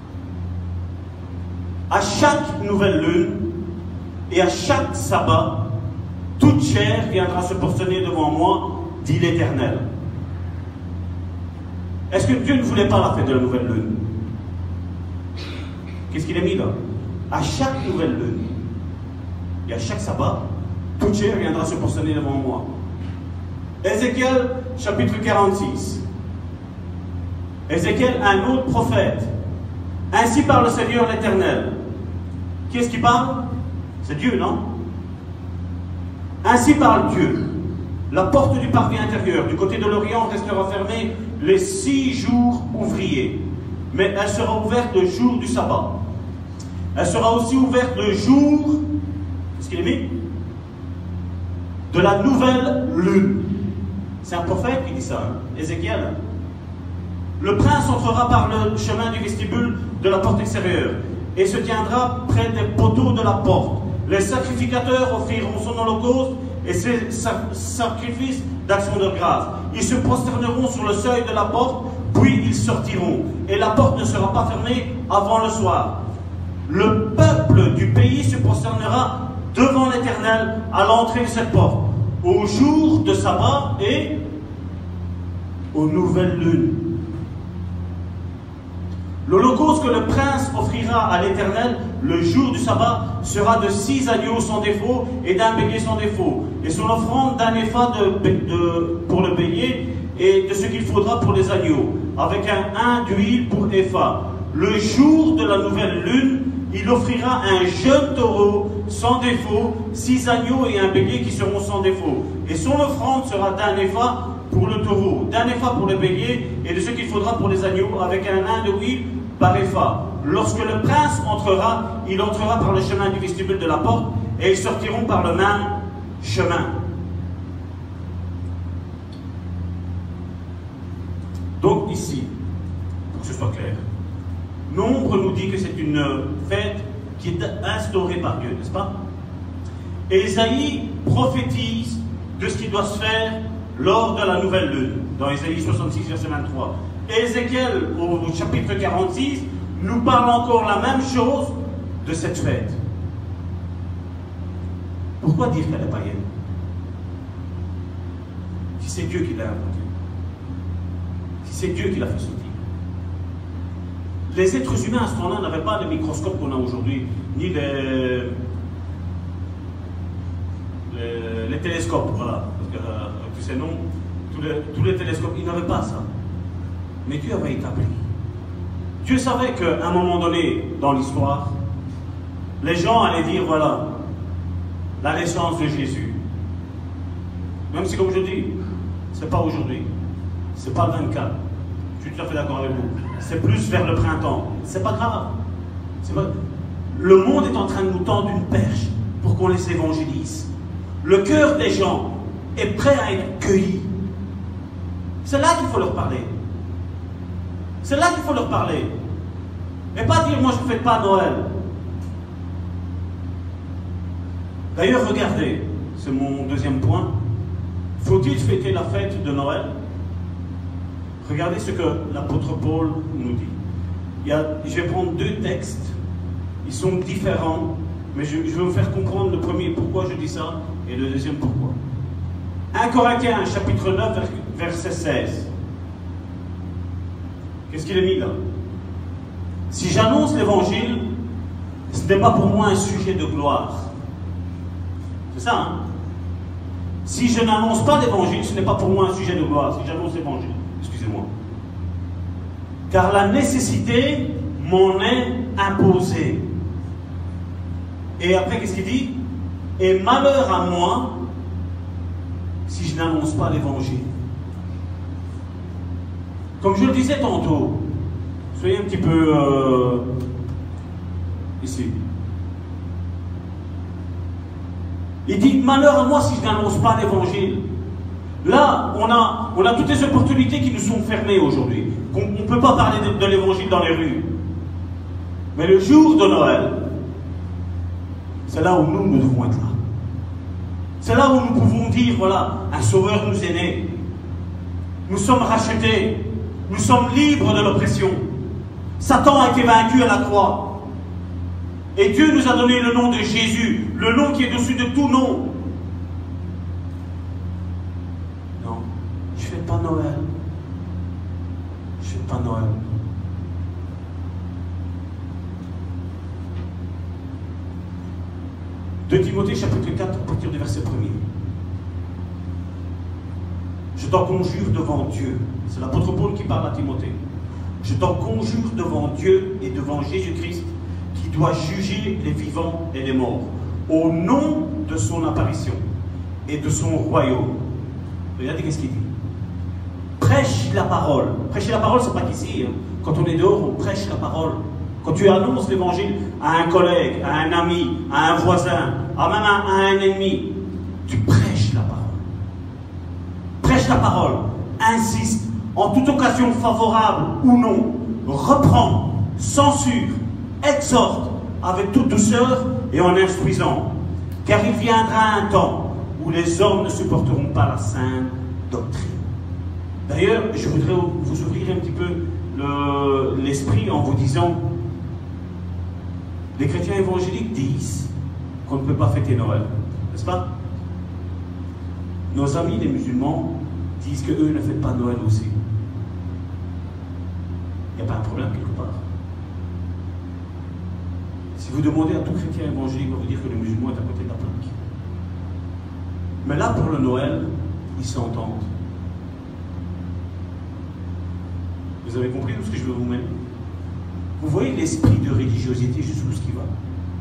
À chaque nouvelle lune et à chaque sabbat, toute chair viendra se prosterner devant moi, dit l'Éternel. Est-ce que Dieu ne voulait pas la fête de la nouvelle lune? Qu'est-ce qu'il a mis là? À chaque nouvelle lune et à chaque sabbat, toute chair viendra se prosterner devant moi. Ézéchiel, chapitre quarante-six. Ézéchiel, un autre prophète. Ainsi parle le Seigneur l'Éternel. Qui est-ce qui parle? C'est Dieu, non? Ainsi parle Dieu. La porte du parvis intérieur, du côté de l'Orient, restera fermée les six jours ouvriers. Mais elle sera ouverte le jour du sabbat. Elle sera aussi ouverte le jour, qu'est-ce qu'il est mis? De la nouvelle lune. C'est un prophète qui dit ça, hein? Ézéchiel. Le prince entrera par le chemin du vestibule de la porte extérieure et se tiendra près des poteaux de la porte. Les sacrificateurs offriront son holocauste et ses sacrifices d'action de grâce. Ils se prosterneront sur le seuil de la porte, puis ils sortiront. Et la porte ne sera pas fermée avant le soir. Le peuple du pays se prosternera devant l'Éternel à l'entrée de cette porte, au jour de sabbat et aux nouvelles lunes. L'holocauste que le prince offrira à l'Éternel le jour du sabbat sera de six agneaux sans défaut et d'un bélier sans défaut, et son offrande d'un épha de, de, pour le bélier et de ce qu'il faudra pour les agneaux, avec un un d'huile pour épha. Le jour de la nouvelle lune, il offrira un jeune taureau sans défaut, six agneaux et un bélier qui seront sans défaut. Et son offrande sera d'un épha pour le taureau, d'un épha pour le bélier et de ce qu'il faudra pour les agneaux, avec un un de huile par épha. Lorsque le prince entrera, il entrera par le chemin du vestibule de la porte et ils sortiront par le même chemin. Donc ici, pour que ce soit clair, Nombre nous dit que c'est une fête qui est instaurée par Dieu, n'est-ce pas? Et Isaïe prophétise de ce qui doit se faire lors de la nouvelle lune, dans Isaïe soixante-six, verset vingt-trois. Et Ézéchiel, au chapitre quarante-six, nous parle encore la même chose de cette fête. Pourquoi dire qu'elle est païenne? Si c'est Dieu qui l'a inventé, si c'est Dieu qui l'a fait sortir. Les êtres humains à ce temps-là n'avaient pas le microscope qu'on a aujourd'hui, ni les, les, les télescopes, voilà. Parce que, euh, tous ces noms, tous les, tous les télescopes, ils n'avaient pas ça. Mais Dieu avait établi. Dieu savait qu'à un moment donné, dans l'histoire, les gens allaient dire, voilà, la naissance de Jésus. Même si, comme je dis, c'est pas aujourd'hui, c'est pas le vingt-quatre. Je suis tout à fait d'accord avec vous. C'est plus vers le printemps. C'est pas grave. Pas... Le monde est en train de nous tendre une perche pour qu'on les évangélise. Le cœur des gens est prêt à être cueilli. C'est là qu'il faut leur parler. C'est là qu'il faut leur parler. Et pas dire, moi je ne fête pas Noël. D'ailleurs, regardez, c'est mon deuxième point. Faut-il fêter la fête de Noël? Regardez ce que l'apôtre Paul nous dit. Il y a, je vais prendre deux textes. Ils sont différents, mais je, je vais vous faire comprendre le premier pourquoi je dis ça et le deuxième pourquoi. un Corinthiens, chapitre neuf, verset seize. Qu'est-ce qu'il est mis là? Si j'annonce l'évangile, ce n'est pas pour moi un sujet de gloire. C'est ça, hein? Si je n'annonce pas l'évangile, ce n'est pas pour moi un sujet de gloire. Si j'annonce l'évangile. Excusez-moi. Car la nécessité m'en est imposée. Et après, qu'est-ce qu'il dit? Et malheur à moi si je n'annonce pas l'évangile. Comme je le disais tantôt, soyez un petit peu euh, ici. Il dit malheur à moi si je n'annonce pas l'évangile. Là, on a, on a toutes les opportunités qui nous sont fermées aujourd'hui. On ne peut pas parler de, de l'évangile dans les rues. Mais le jour de Noël, c'est là où nous, nous devons être là. C'est là où nous pouvons dire, voilà, un sauveur nous est né. Nous sommes rachetés. Nous sommes libres de l'oppression. Satan a été vaincu à la croix. Et Dieu nous a donné le nom de Jésus, le nom qui est dessus de tout nom. Non, je ne fais pas Noël. Je ne fais pas Noël. deux Timothée chapitre quatre, à partir du verset premier. Je t'en conjure devant Dieu. C'est l'apôtre Paul qui parle à Timothée. Je t'en conjure devant Dieu et devant Jésus-Christ, qui doit juger les vivants et les morts, au nom de son apparition et de son royaume. Regardez qu'est-ce qu'il dit. Prêche la parole. Prêcher la parole, c'est pas qu'ici. Hein. Quand on est dehors, on prêche la parole. Quand tu annonces l'évangile à un collègue, à un ami, à un voisin, à même à, à un ennemi, tu prêches la parole. Prêche la parole, insiste, en toute occasion favorable ou non, reprends, censure, exhorte avec toute douceur et en instruisant. Car il viendra un temps où les hommes ne supporteront pas la sainte doctrine. D'ailleurs, je voudrais vous ouvrir un petit peu l'esprit en vous disant, les chrétiens évangéliques disent qu'on ne peut pas fêter Noël, n'est-ce pas? Nos amis les musulmans disent qu'eux ne fêtent pas Noël aussi. Il n'y a pas un problème quelque part. Si vous demandez à tout chrétien évangélique, il va vous dire que le musulman est à côté de la plaque. Mais là, pour le Noël, ils s'entendent. Vous avez compris tout ce que je veux vous mettre? Vous voyez l'esprit de religiosité jusqu'où ce qui va.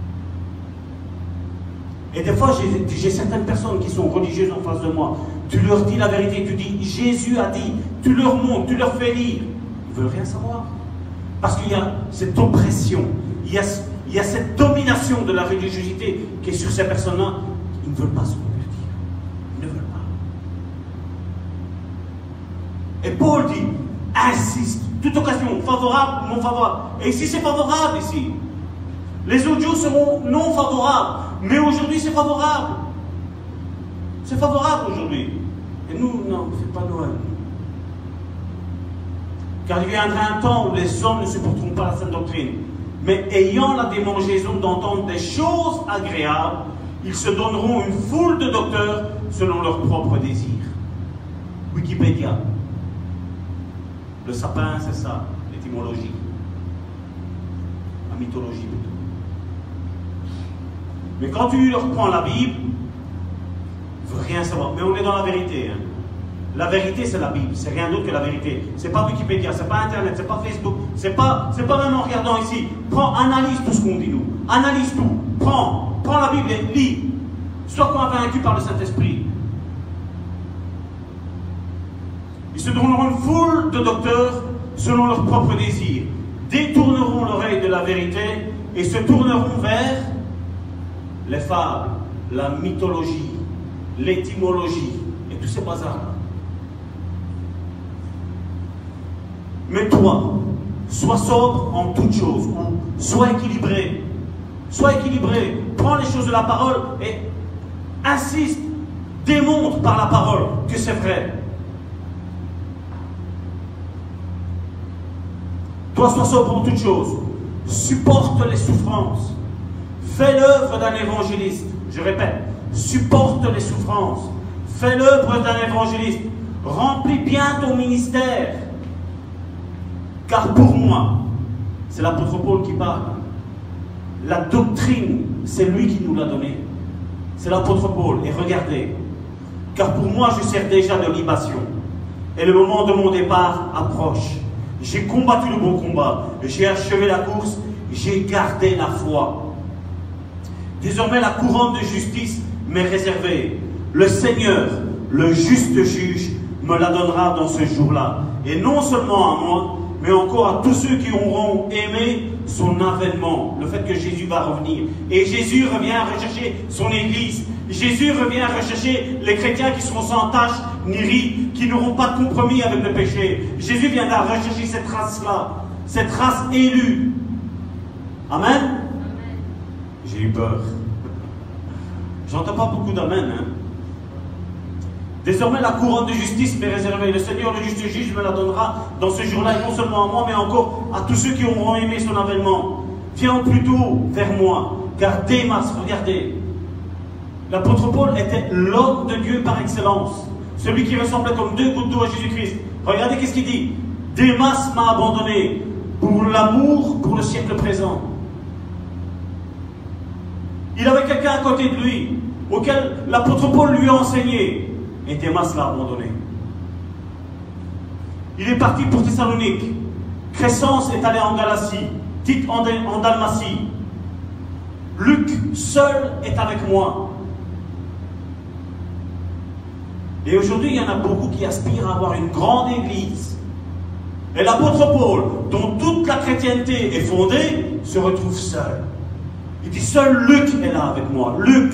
Et des fois, j'ai certaines personnes qui sont religieuses en face de moi. Tu leur dis la vérité, tu dis Jésus a dit, tu leur montres, tu leur fais lire. Ils ne veulent rien savoir. Parce qu'il y a cette oppression, il y a, il y a cette domination de la religiosité qui est sur ces personnes-là. Ils ne veulent pas se convertir. Ils ne veulent pas. Et Paul dit, insiste, toute occasion, favorable ou non favorable. Et ici, c'est favorable, ici. Les autres jours seront non favorables. Mais aujourd'hui, c'est favorable. C'est favorable aujourd'hui. Et nous, non, c'est pas Noël. Car il viendra un temps où les hommes ne supporteront pas la sainte doctrine. Mais ayant la démangeaison d'entendre des choses agréables, ils se donneront une foule de docteurs selon leurs propres désirs. Wikipédia. Le sapin, c'est ça, l'étymologie. La mythologie plutôt. Mais quand tu leur prends la Bible, il ne veut rien savoir. Mais on est dans la vérité. Hein. La vérité, c'est la Bible. C'est rien d'autre que la vérité. C'est pas Wikipédia, c'est pas Internet, c'est pas Facebook, c'est pas, c'est pas même en regardant ici. Prends, analyse tout ce qu'on dit nous. Analyse tout. Prends, prends la Bible et lis. Sois convaincu par le Saint-Esprit. Ils se donneront une foule de docteurs selon leurs propres désirs, détourneront l'oreille de la vérité et se tourneront vers les fables, la mythologie, l'étymologie et tous ces bazars-là. Mais toi, sois sobre en toutes choses, ou sois équilibré. Sois équilibré, prends les choses de la parole et insiste, démontre par la parole que c'est vrai. Toi, sois sobre en toutes choses, supporte les souffrances, fais l'œuvre d'un évangéliste. Je répète, supporte les souffrances, fais l'œuvre d'un évangéliste, remplis bien ton ministère. Car pour moi, c'est l'apôtre Paul qui parle, la doctrine, c'est lui qui nous l'a donnée. C'est l'apôtre Paul. Et regardez, car pour moi, je sers déjà de libation. Et le moment de mon départ approche. J'ai combattu le bon combat, j'ai achevé la course, j'ai gardé la foi. Désormais, la couronne de justice m'est réservée. Le Seigneur, le juste juge, me la donnera dans ce jour-là. Et non seulement à moi, mais encore à tous ceux qui auront aimé son avènement, le fait que Jésus va revenir. Et Jésus revient rechercher son Église. Jésus revient rechercher les chrétiens qui seront sans tache ni ride, qui n'auront pas de compromis avec le péché. Jésus viendra rechercher cette race-là, cette race élue. Amen, Amen. J'ai eu peur. J'entends pas beaucoup d'amen. Hein? Désormais, la couronne de justice m'est réservée. Le Seigneur, le juste juge, me la donnera dans ce jour-là, et non seulement à moi, mais encore à tous ceux qui auront aimé son avènement. Viens plutôt vers moi, car Démas, regardez, l'apôtre Paul était l'homme de Dieu par excellence, celui qui ressemblait comme deux gouttes d'eau à Jésus-Christ. Regardez qu'est-ce qu'il dit. Démas m'a abandonné pour l'amour, pour le siècle présent. Il avait quelqu'un à côté de lui, auquel l'apôtre Paul lui a enseigné. Et Démas l'a abandonné. Il est parti pour Thessalonique. Crescence est allé en Galatie. Tite en, en Dalmatie. Luc seul est avec moi. Et aujourd'hui, il y en a beaucoup qui aspirent à avoir une grande église. Et l'apôtre Paul, dont toute la chrétienté est fondée, se retrouve seul. Il dit, seul Luc est là avec moi. Luc.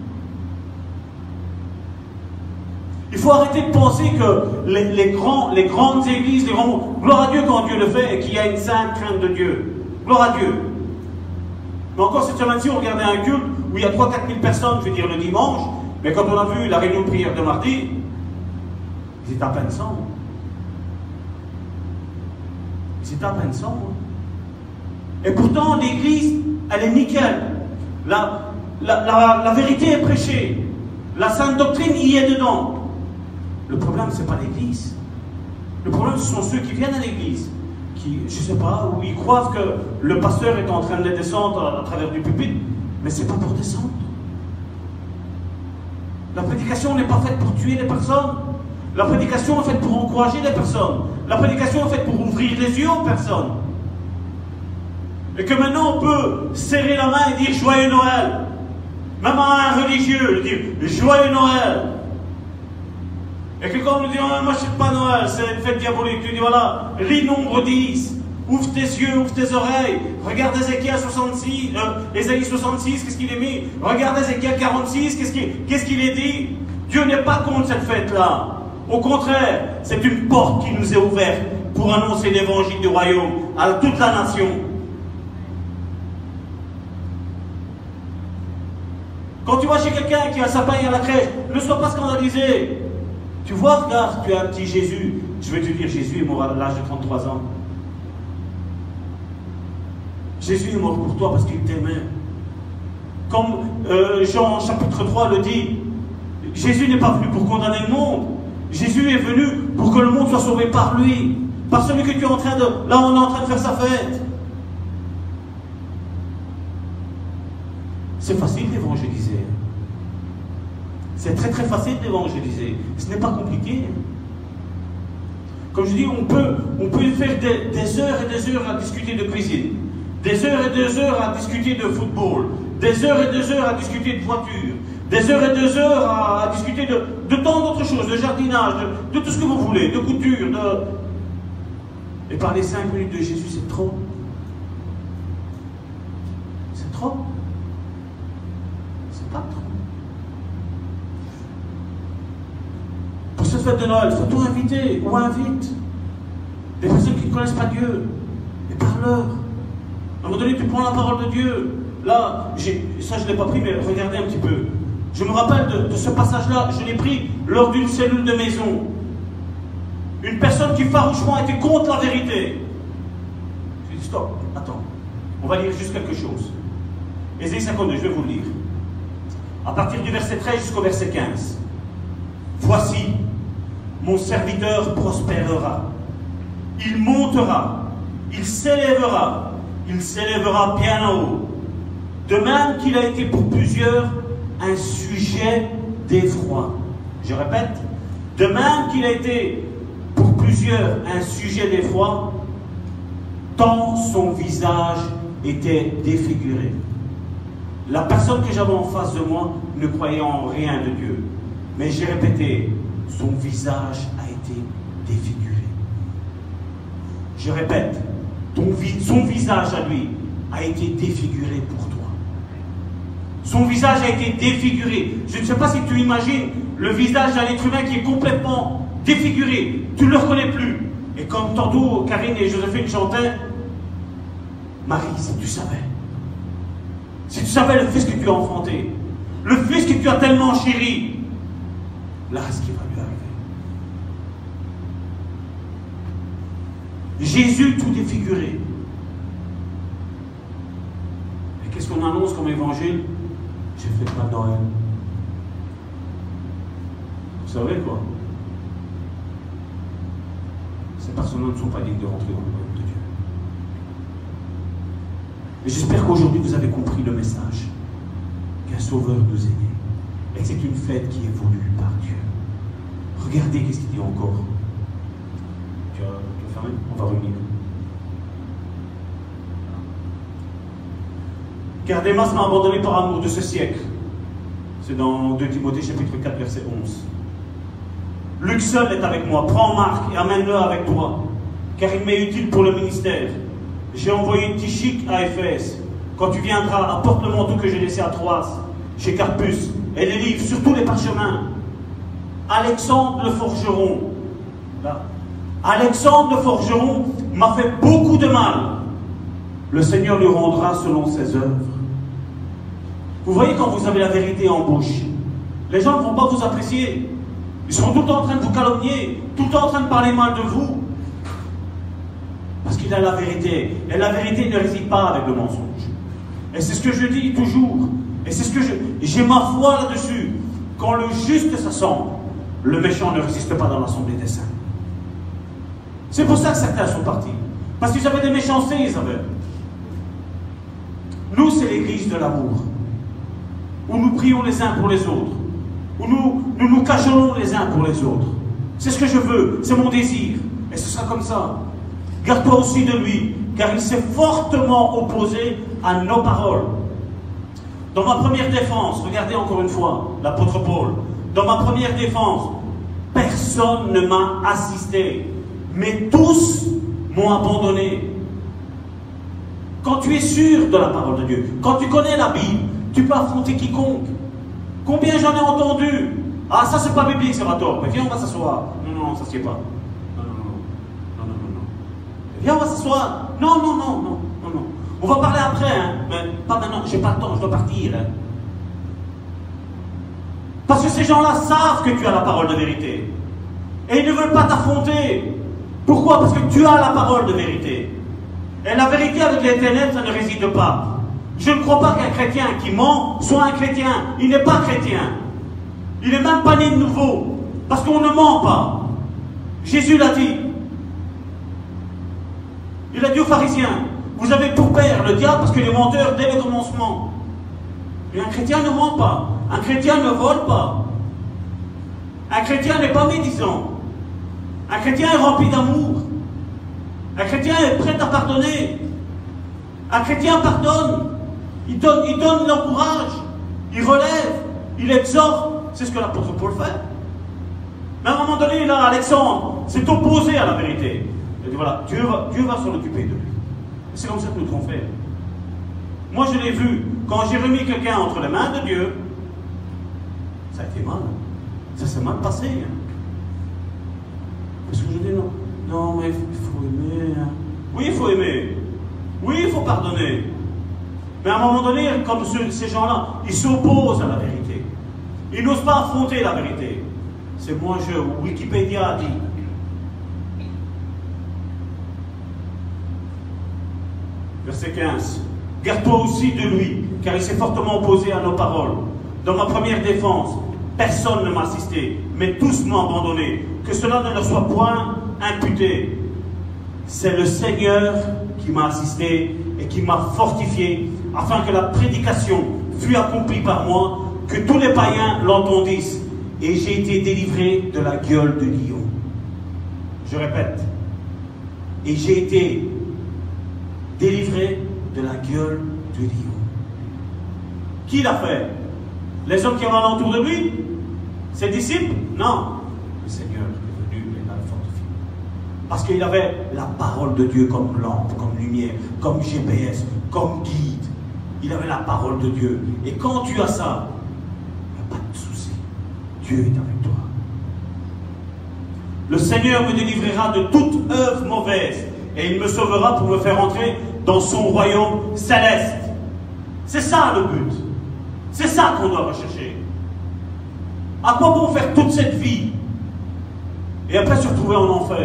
Il faut arrêter de penser que les, les, grands, les grandes églises, les grands... Gloire à Dieu quand Dieu le fait et qu'il y a une sainte crainte de Dieu. Gloire à Dieu. Mais encore cette semaine-ci, on regardait un culte où il y a trois à quatre mille personnes, je veux dire le dimanche, mais quand on a vu la réunion de prière de mardi, ils étaient à peine cent. Ils étaient à peine cent. Et pourtant, l'église, elle est nickel. La, la, la, la vérité est prêchée. La sainte doctrine y est dedans. Le problème, ce n'est pas l'église. Le problème, ce sont ceux qui viennent à l'église, qui, je ne sais pas, où ils croient que le pasteur est en train de les descendre à, à travers du pupitre, mais ce n'est pas pour descendre. La prédication n'est pas faite pour tuer les personnes. La prédication est faite pour encourager les personnes. La prédication est faite pour ouvrir les yeux aux personnes. Et que maintenant on peut serrer la main et dire Joyeux Noël. Même à un religieux, dire Joyeux Noël. Et que quand on nous dit oh, moi je ne sais pas Noël, c'est une fête diabolique, tu dis voilà, lis nombre dix, ouvre tes yeux, ouvre tes oreilles, regarde Ézéchiel soixante-six, euh, Ésaïe soixante-six, qu'est-ce qu'il est mis, regarde Ézéchiel quarante-six, qu'est-ce qu'il qu'est-ce qu'il est dit. Dieu n'est pas contre cette fête-là. Au contraire, c'est une porte qui nous est ouverte pour annoncer l'évangile du royaume à toute la nation. Quand tu vas chez quelqu'un qui a sa paille à la crèche, ne sois pas scandalisé. Tu vois, regarde, tu as un petit Jésus. Je vais te dire, Jésus est mort à l'âge de trente-trois ans. Jésus est mort pour toi parce qu'il t'aimait. Comme euh, Jean chapitre trois le dit, Jésus n'est pas venu pour condamner le monde. Jésus est venu pour que le monde soit sauvé par lui. Par celui que tu es en train de... Là, on est en train de faire sa fête. C'est facile d'évangéliser. C'est très très facile d'évangéliser. Ce n'est pas compliqué. Comme je dis, on peut, on peut faire des, des heures et des heures à discuter de cuisine, des heures et des heures à discuter de football, des heures et des heures à discuter de voiture, des heures et des heures à, à discuter de, de tant d'autres choses, de jardinage, de, de tout ce que vous voulez, de couture, de... Et parler cinq minutes de Jésus, c'est trop. C'est trop. C'est pas trop. Pour cette fête de Noël, faut-on inviter ou invite des personnes qui ne connaissent pas Dieu et parle-leur. À un moment donné, tu prends la parole de Dieu. Là, ça je ne l'ai pas pris, mais regardez un petit peu. Je me rappelle de, de ce passage-là, je l'ai pris lors d'une cellule de maison. Une personne qui farouchement était contre la vérité. Je dis stop, attends, on va lire juste quelque chose. Ésaïe cinquante-deux, je vais vous le lire. À partir du verset treize jusqu'au verset quinze. Voici, mon serviteur prospérera. Il montera, il s'élèvera, il s'élèvera bien en haut. De même qu'il a été pour plusieurs un sujet d'effroi. Je répète, de même qu'il a été pour plusieurs un sujet d'effroi, tant son visage était défiguré. La personne que j'avais en face de moi ne croyait en rien de Dieu. Mais j'ai répété, son visage a été défiguré. Je répète, ton vi son visage à lui a été défiguré pour toi. Son visage a été défiguré. Je ne sais pas si tu imagines le visage d'un être humain qui est complètement défiguré. Tu ne le reconnais plus. Et comme tantôt Karine et Joséphine chantaient, Marie, si tu savais, si tu savais le fils que tu as enfanté, le fils que tu as tellement chéri, là, ce qui va lui arriver. Jésus tout défiguré. Et qu'est-ce qu'on annonce comme évangile? J'ai fait pas de Noël. Vous savez quoi? Ces personnes ne sont pas dignes de rentrer dans le royaume de Dieu. Et j'espère qu'aujourd'hui vous avez compris le message qu'un sauveur nous est né. Et que c'est une fête qui est voulue par Dieu. Regardez qu'est-ce qu'il dit encore. Tu as, tu as fermé? On va revenir. Car Démas m'a abandonné par amour de ce siècle. C'est dans deux Timothée chapitre quatre verset onze. Luc seul est avec moi. Prends Marc et amène-le avec toi, car il m'est utile pour le ministère. j'ai envoyé Tychik à Éphèse. Quand tu viendras, apporte le manteau que j'ai laissé à Troas, chez Carpus, et les livres, surtout les parchemins. Alexandre le forgeron, là, Alexandre le forgeron m'a fait beaucoup de mal. Le Seigneur lui rendra selon ses œuvres. Vous voyez, quand vous avez la vérité en bouche, les gens ne vont pas vous apprécier. Ils seront tout le temps en train de vous calomnier, tout le temps en train de parler mal de vous. Parce qu'il a la vérité. Et la vérité ne réside pas avec le mensonge. Et c'est ce que je dis toujours. Et c'est ce que je... J'ai ma foi là-dessus. Quand le juste s'assemble, le méchant ne résiste pas dans l'assemblée des saints. C'est pour ça que certains sont partis. Parce qu'ils avaient des méchancetés, ils avaient. Nous, c'est l'église de l'amour. Où nous prions les uns pour les autres. Où nous nous, nous cajolons les uns pour les autres. C'est ce que je veux, c'est mon désir. Et ce sera comme ça. Garde-toi aussi de lui, car il s'est fortement opposé à nos paroles. Dans ma première défense, regardez encore une fois l'apôtre Paul. Dans ma première défense, personne ne m'a assisté. Mais tous m'ont abandonné. Quand tu es sûr de la parole de Dieu, quand tu connais la Bible, tu peux affronter quiconque. Combien j'en ai entendu? Ah, ça c'est pas biblique, c'est tort. Mais viens, on va s'asseoir. Non, non, ça ne se fait pas. Non, non, non, non, non, non, non. Viens, on va s'asseoir. Non, non, non, non, non, non. On va parler après, hein. Mais pas maintenant, j'ai pas le temps, je dois partir. Hein. Parce que ces gens-là savent que tu as la parole de vérité. Et ils ne veulent pas t'affronter. Pourquoi? Parce que tu as la parole de vérité. Et la vérité avec les ténèbres, ça ne réside pas. Je ne crois pas qu'un chrétien qui ment soit un chrétien. Il n'est pas chrétien. Il n'est même pas né de nouveau. Parce qu'on ne ment pas. Jésus l'a dit. Il a dit aux pharisiens, vous avez pour père le diable parce qu'il est menteur dès le commencement. Mais un chrétien ne ment pas. Un chrétien ne vole pas. Un chrétien n'est pas médisant. Un chrétien est rempli d'amour. Un chrétien est prêt à pardonner. Un chrétien pardonne. Il donne, il donne l'encourage. Il relève. Il exhorte. C'est ce que l'apôtre Paul fait. Mais à un moment donné, là, Alexandre s'est opposé à la vérité. Il dit voilà, Dieu va, Dieu va s'en occuper de lui. C'est comme ça que nous devons faire. Moi, je l'ai vu. Quand j'ai remis quelqu'un entre les mains de Dieu, ça a été mal. Ça s'est mal passé. Hein. Parce que je dis non. Non, mais il faut aimer. Hein. Oui, il faut aimer. Oui, il faut pardonner. Mais à un moment donné, comme ce, ces gens-là, ils s'opposent à la vérité. Ils n'osent pas affronter la vérité. C'est moi, je. Wikipédia a dit. Verset quinze. Garde-toi aussi de lui, car il s'est fortement opposé à nos paroles. Dans ma première défense, personne ne m'a assisté, mais tous m'ont abandonné. Que cela ne leur soit point imputé. C'est le Seigneur qui m'a assisté et qui m'a fortifié, afin que la prédication fût accomplie par moi, que tous les païens l'entendissent. Et j'ai été délivré de la gueule de lion. Je répète. Et j'ai été délivré de la gueule de lion. Qui l'a fait? Les hommes qui avaient alentour de lui? Ses disciples? Non. Le Seigneur est venu et l'a fortifié. Parce qu'il avait la parole de Dieu comme lampe, comme lumière, comme G P S, comme guide. Il avait la parole de Dieu. Et quand tu as ça, il n'y a pas de souci. Dieu est avec toi. Le Seigneur me délivrera de toute œuvre mauvaise et il me sauvera pour me faire entrer dans son royaume céleste. C'est ça le but. C'est ça qu'on doit rechercher. À quoi bon faire toute cette vie et après se retrouver en enfer?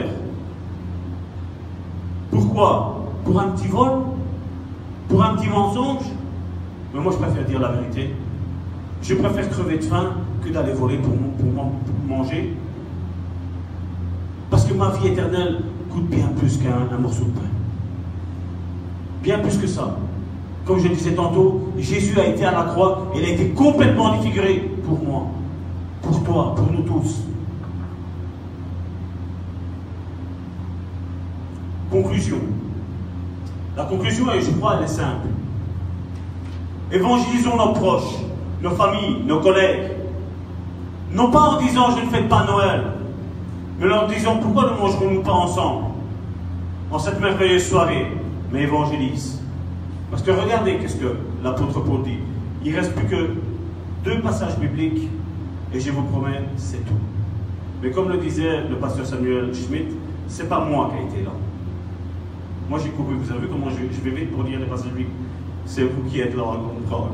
Pourquoi? Pour un petit vol? Pour un petit mensonge? Mais moi je préfère dire la vérité. Je préfère crever de faim que d'aller voler pour, pour, pour manger. Parce que ma vie éternelle coûte bien plus qu'un un morceau de pain. Bien plus que ça. Comme je disais tantôt, Jésus a été à la croix et il a été complètement défiguré pour moi, pour toi, pour nous tous. Conclusion. La conclusion, je crois, elle est simple. Évangélisons nos proches, nos familles, nos collègues. Non pas en disant je ne fête pas Noël, mais en disant pourquoi ne mangerons-nous pas ensemble en cette merveilleuse soirée. mais évangélise. Parce que regardez qu'est-ce que l'apôtre Paul dit. Il ne reste plus que deux passages bibliques, et je vous promets, c'est tout. Mais comme le disait le pasteur Samuel Schmitt, c'est pas moi qui ai été là. Moi j'ai couru, vous avez vu comment je, je vais vite pour lire les passages bibliques. C'est vous qui êtes là à comprendre.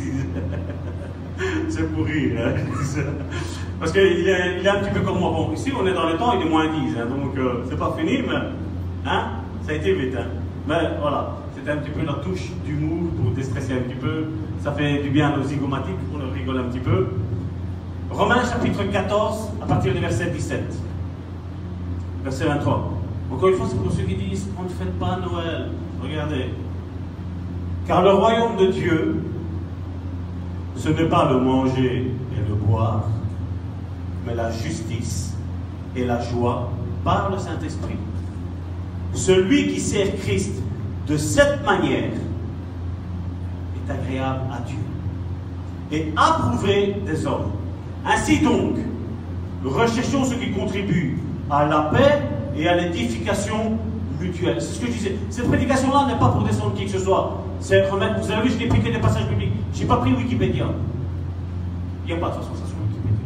C'est pour rire. Hein. Parce qu'il est, il est un petit peu comme moi. Bon, ici on est dans le temps, il est moins dix, hein, donc euh, c'est pas fini, mais hein, ça a été vite. Hein. Mais voilà, c'était un petit peu la touche d'humour pour déstresser un petit peu. Ça fait du bien à nos zygomatiques, on rigole un petit peu. Romains chapitre quatorze, à partir du verset dix-sept. Verset vingt-trois. Encore une fois, c'est pour ceux qui disent on ne fête pas Noël. Regardez. Car le royaume de Dieu, ce n'est pas le manger et le boire, mais la justice et la joie par le Saint-Esprit. Celui qui sert Christ de cette manière est agréable à Dieu et approuvé des hommes. Ainsi donc, recherchons ce qui contribue à la paix et à l'édification mutuelle. C'est ce que je disais. Cette prédication-là n'est pas pour descendre qui que ce soit. C'est remettre. Vous avez vu, je n'ai piqué des passages bibliques. Je n'ai pas pris Wikipédia. Il n'y a pas de façon, ça sur Wikipédia.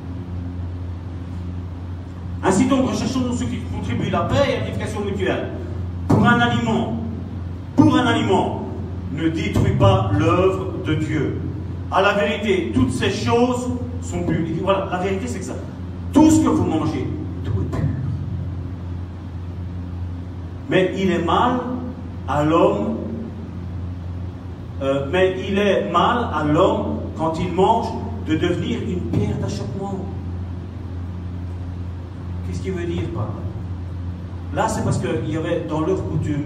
Ainsi donc, recherchons ce qui contribue à la paix et à l'édification mutuelle. Pour un aliment, pour un aliment, ne détruis pas l'œuvre de Dieu. À la vérité, toutes ces choses sont pures. Il dit, voilà, la vérité c'est que ça. Tout ce que vous mangez, tout est pur. Mais il est mal à l'homme, euh, mais il est mal à l'homme quand il mange de devenir une pierre d'achoppement. Qu'est-ce qu'il veut dire par là? Là, c'est parce qu'il y avait dans leur coutume,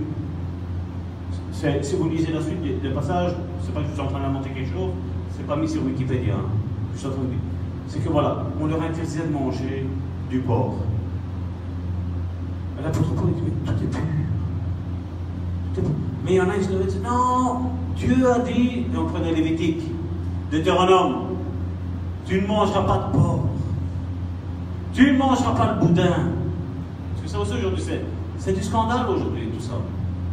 si vous lisez la suite des, des passages, c'est pas que je suis en train d'inventer quelque chose, c'est pas mis sur Wikipédia. Hein. Je suis en train de dire. C'est que voilà, on leur interdisait de manger du porc. L'apôtre Paul dit, mais tout est pur. Tout est pur. Mais il y en a qui se levaient et disaient, non, Dieu a dit, et on prenait Lévitique, Deutéronome, tu ne mangeras pas de porc. Tu ne mangeras pas le boudin. Parce que ça aussi aujourd'hui, c'est, c'est du scandale aujourd'hui, tout ça.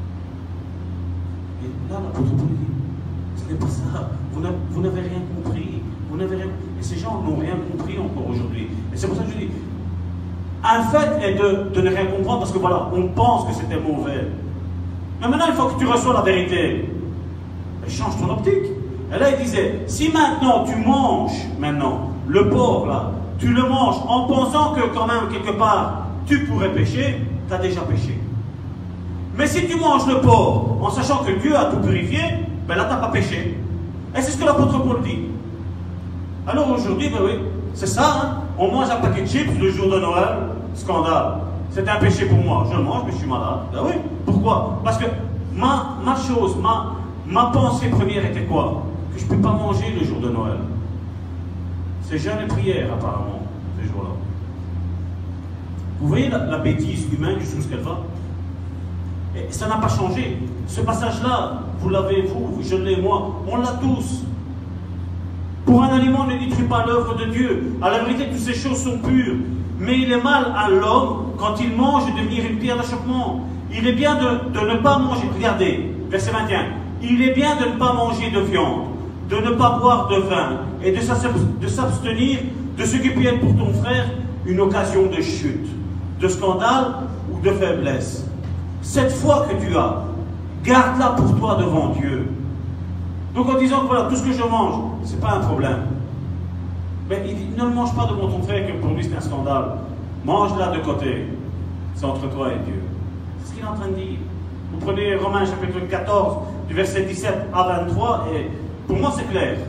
Et là, l'apôtre Paul dit, ce n'est pas ça. Vous n'avez, vous n'avez rien compris. Vous n'avez rien... Et ces gens n'ont rien compris encore aujourd'hui. Et c'est pour ça que je dis, un fait est de, de ne rien comprendre parce que voilà, on pense que c'était mauvais. Mais maintenant, il faut que tu reçois la vérité. Et change ton optique. Et là, il disait, si maintenant tu manges, maintenant, le porc là, tu le manges en pensant que quand même, quelque part, tu pourrais pécher, tu as déjà péché. Mais si tu manges le porc en sachant que Dieu a tout purifié, ben là, tu n'as pas péché. Et c'est ce que l'apôtre Paul dit. Alors aujourd'hui, ben oui, c'est ça, hein? On mange un paquet de chips le jour de Noël, scandale. C'est un péché pour moi. Je le mange, mais je suis malade. Ben oui, pourquoi? Parce que ma, ma chose, ma, ma pensée première était quoi? Que je ne peux pas manger le jour de Noël. C'est jeûne et prière, apparemment, ces jours-là. Vous voyez la, la bêtise humaine jusqu'où ce qu'elle va? Et ça n'a pas changé. Ce passage-là, vous l'avez, vous, je l'ai, moi, on l'a tous. Pour un aliment, ne détruis pas l'œuvre de Dieu. À la vérité, toutes ces choses sont pures. Mais il est mal à l'homme, quand il mange, de devenir une pierre d'achoppement. Il est bien de, de ne pas manger. Regardez, verset vingt et un. Il est bien de ne pas manger de viande, de ne pas boire de vin, et de s'abstenir de ce qui peut être pour ton frère une occasion de chute, de scandale ou de faiblesse. Cette foi que tu as, garde-la pour toi devant Dieu. Donc en disant que voilà, tout ce que je mange, ce n'est pas un problème. Mais il dit, ne le mange pas devant ton frère, que pour lui c'est un scandale. Mange-la de côté. C'est entre toi et Dieu. C'est ce qu'il est en train de dire. Vous prenez Romains chapitre quatorze, du verset dix-sept à vingt-trois, et pour moi c'est clair.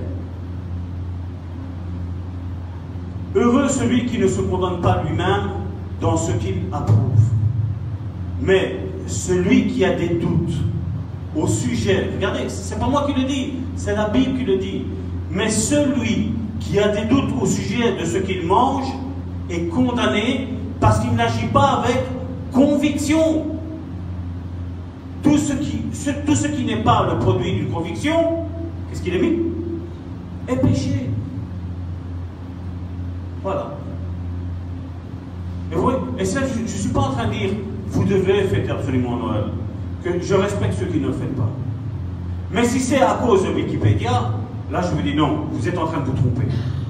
Heureux celui qui ne se condamne pas lui-même dans ce qu'il approuve. Mais celui qui a des doutes au sujet, regardez, c'est pas moi qui le dis, c'est la Bible qui le dit, mais celui qui a des doutes au sujet de ce qu'il mange est condamné parce qu'il n'agit pas avec conviction. Tout ce qui, ce, tout ce qui n'est pas le produit d'une conviction, qu'est-ce qu'il est mis? Est péché. Voilà. Et, vous voyez, et ça, je ne suis pas en train de dire, vous devez fêter absolument Noël. que je respecte ceux qui ne le font pas. Mais si c'est à cause de Wikipédia, là je vous dis non, vous êtes en train de vous tromper.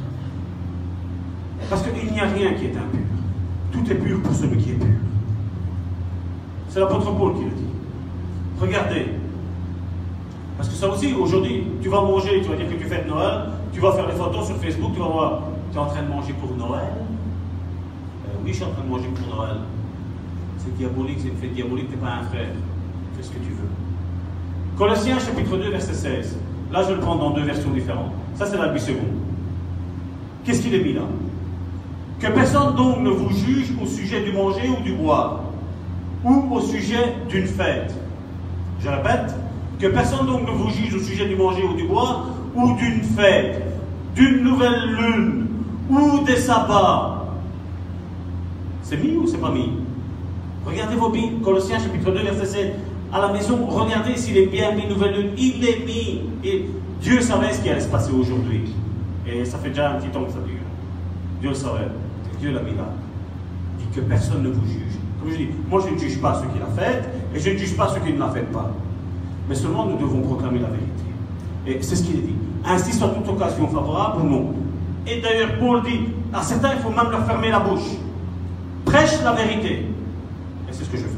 Parce qu'il n'y a rien qui est impur. Tout est pur pour celui qui est pur. C'est l'apôtre Paul qui le dit. Regardez. Parce que ça aussi, aujourd'hui, tu vas manger, tu vas dire que tu fêtes Noël, tu vas faire des photos sur Facebook, tu vas voir, tu es en train de manger pour Noël. Euh, oui, je suis en train de manger pour Noël. C'est diabolique, c'est une fête diabolique, tu n'es pas un frère. Fais ce que tu veux. Colossiens chapitre deux, verset seize. Là, je le prends dans deux versions différentes. Ça, c'est la huit secondes. Qu'est-ce qu'il est mis là? Que personne donc ne vous juge au sujet du manger ou du boire, ou au sujet d'une fête. Je répète, que personne donc ne vous juge au sujet du manger ou du boire, ou d'une fête, d'une nouvelle lune, ou des sabbats. C'est mis ou c'est pas mis? Regardez vos Bibles, Colossiens chapitre deux, verset sept. À la maison, regardez s'il est bien mis, nouvelle lune. Il est mis. Et Dieu savait ce qui allait se passer aujourd'hui. Et ça fait déjà un petit temps que ça dure. Dieu le savait. Dieu l'a mis là. Il dit que personne ne vous juge. Comme je dis, moi je ne juge pas ceux qui la fêtent, et je ne juge pas ceux qui ne la fêtent pas. Mais seulement nous devons proclamer la vérité. Et c'est ce qu'il dit. Ainsi soit toute occasion favorable ou non. Et d'ailleurs, Paul dit, à certains, il faut même leur fermer la bouche. Prêche la vérité. Et c'est ce que je fais.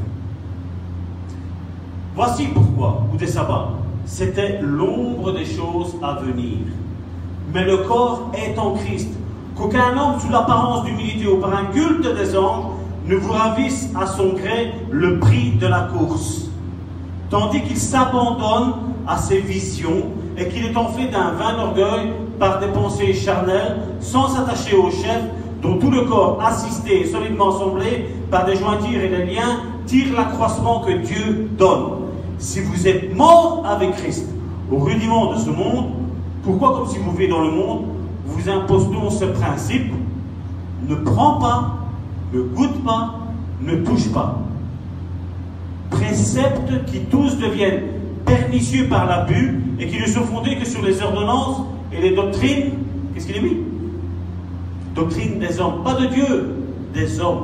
Voici pourquoi, ou des sabbats, c'était l'ombre des choses à venir. Mais le corps est en Christ. Qu'aucun homme, sous l'apparence d'humilité ou par un culte des anges, ne vous ravisse à son gré le prix de la course, tandis qu'il s'abandonne à ses visions et qu'il est enflé d'un vain orgueil par des pensées charnelles, sans s'attacher au chef, dont tout le corps assisté et solidement assemblé par des jointures et des liens tire l'accroissement que Dieu donne. Si vous êtes mort avec Christ au rudiment de ce monde, pourquoi, comme si vous vivez dans le monde, vous imposons ce principe: ne prends pas, ne goûte pas, ne touche pas. Préceptes qui tous deviennent pernicieux par l'abus et qui ne sont fondés que sur les ordonnances et les doctrines. Qu'est-ce qu'il est mis? Doctrine des hommes, pas de Dieu, des hommes.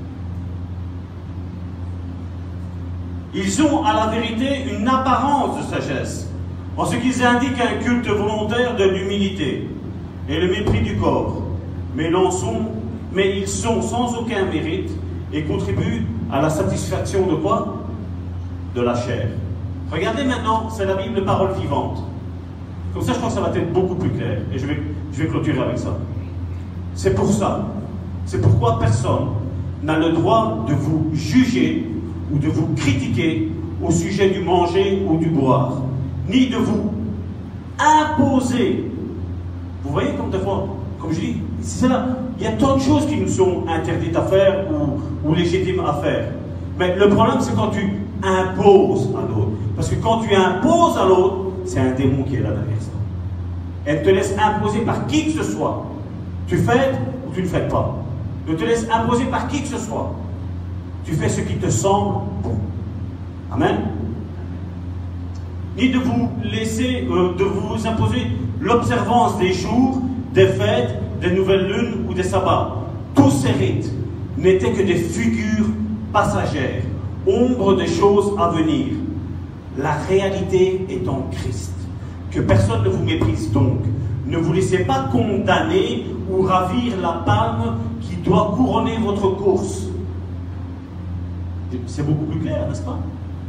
Ils ont à la vérité une apparence de sagesse, en ce qu'ils indiquent un culte volontaire de l'humilité et le mépris du corps, mais, sont, mais ils sont sans aucun mérite et contribuent à la satisfaction de quoi? De la chair. Regardez maintenant, c'est la Bible, parole vivante. Comme ça, je pense que ça va être beaucoup plus clair, et je vais, je vais clôturer avec ça. C'est pour ça, c'est pourquoi personne n'a le droit de vous juger ou de vous critiquer au sujet du manger ou du boire, ni de vous imposer. Vous voyez comme des fois, comme je dis, c'est là, il y a tant de choses qui nous sont interdites à faire ou, ou légitimes à faire. Mais le problème, c'est quand tu imposes à l'autre. Parce que quand tu imposes à l'autre, c'est un démon qui est là derrière ça. Elle te laisse imposer par qui que ce soit. Tu fêtes ou tu ne fêtes pas. Ne te laisse imposer par qui que ce soit. Tu fais ce qui te semble bon. Amen. Ni de vous laisser, euh, de vous imposer l'observance des jours, des fêtes, des nouvelles lunes ou des sabbats. Tous ces rites n'étaient que des figures passagères, ombre des choses à venir. La réalité est en Christ. Que personne ne vous méprise donc. Ne vous laissez pas condamner ou ravir la palme qui doit couronner votre course. C'est beaucoup plus clair, n'est-ce pas?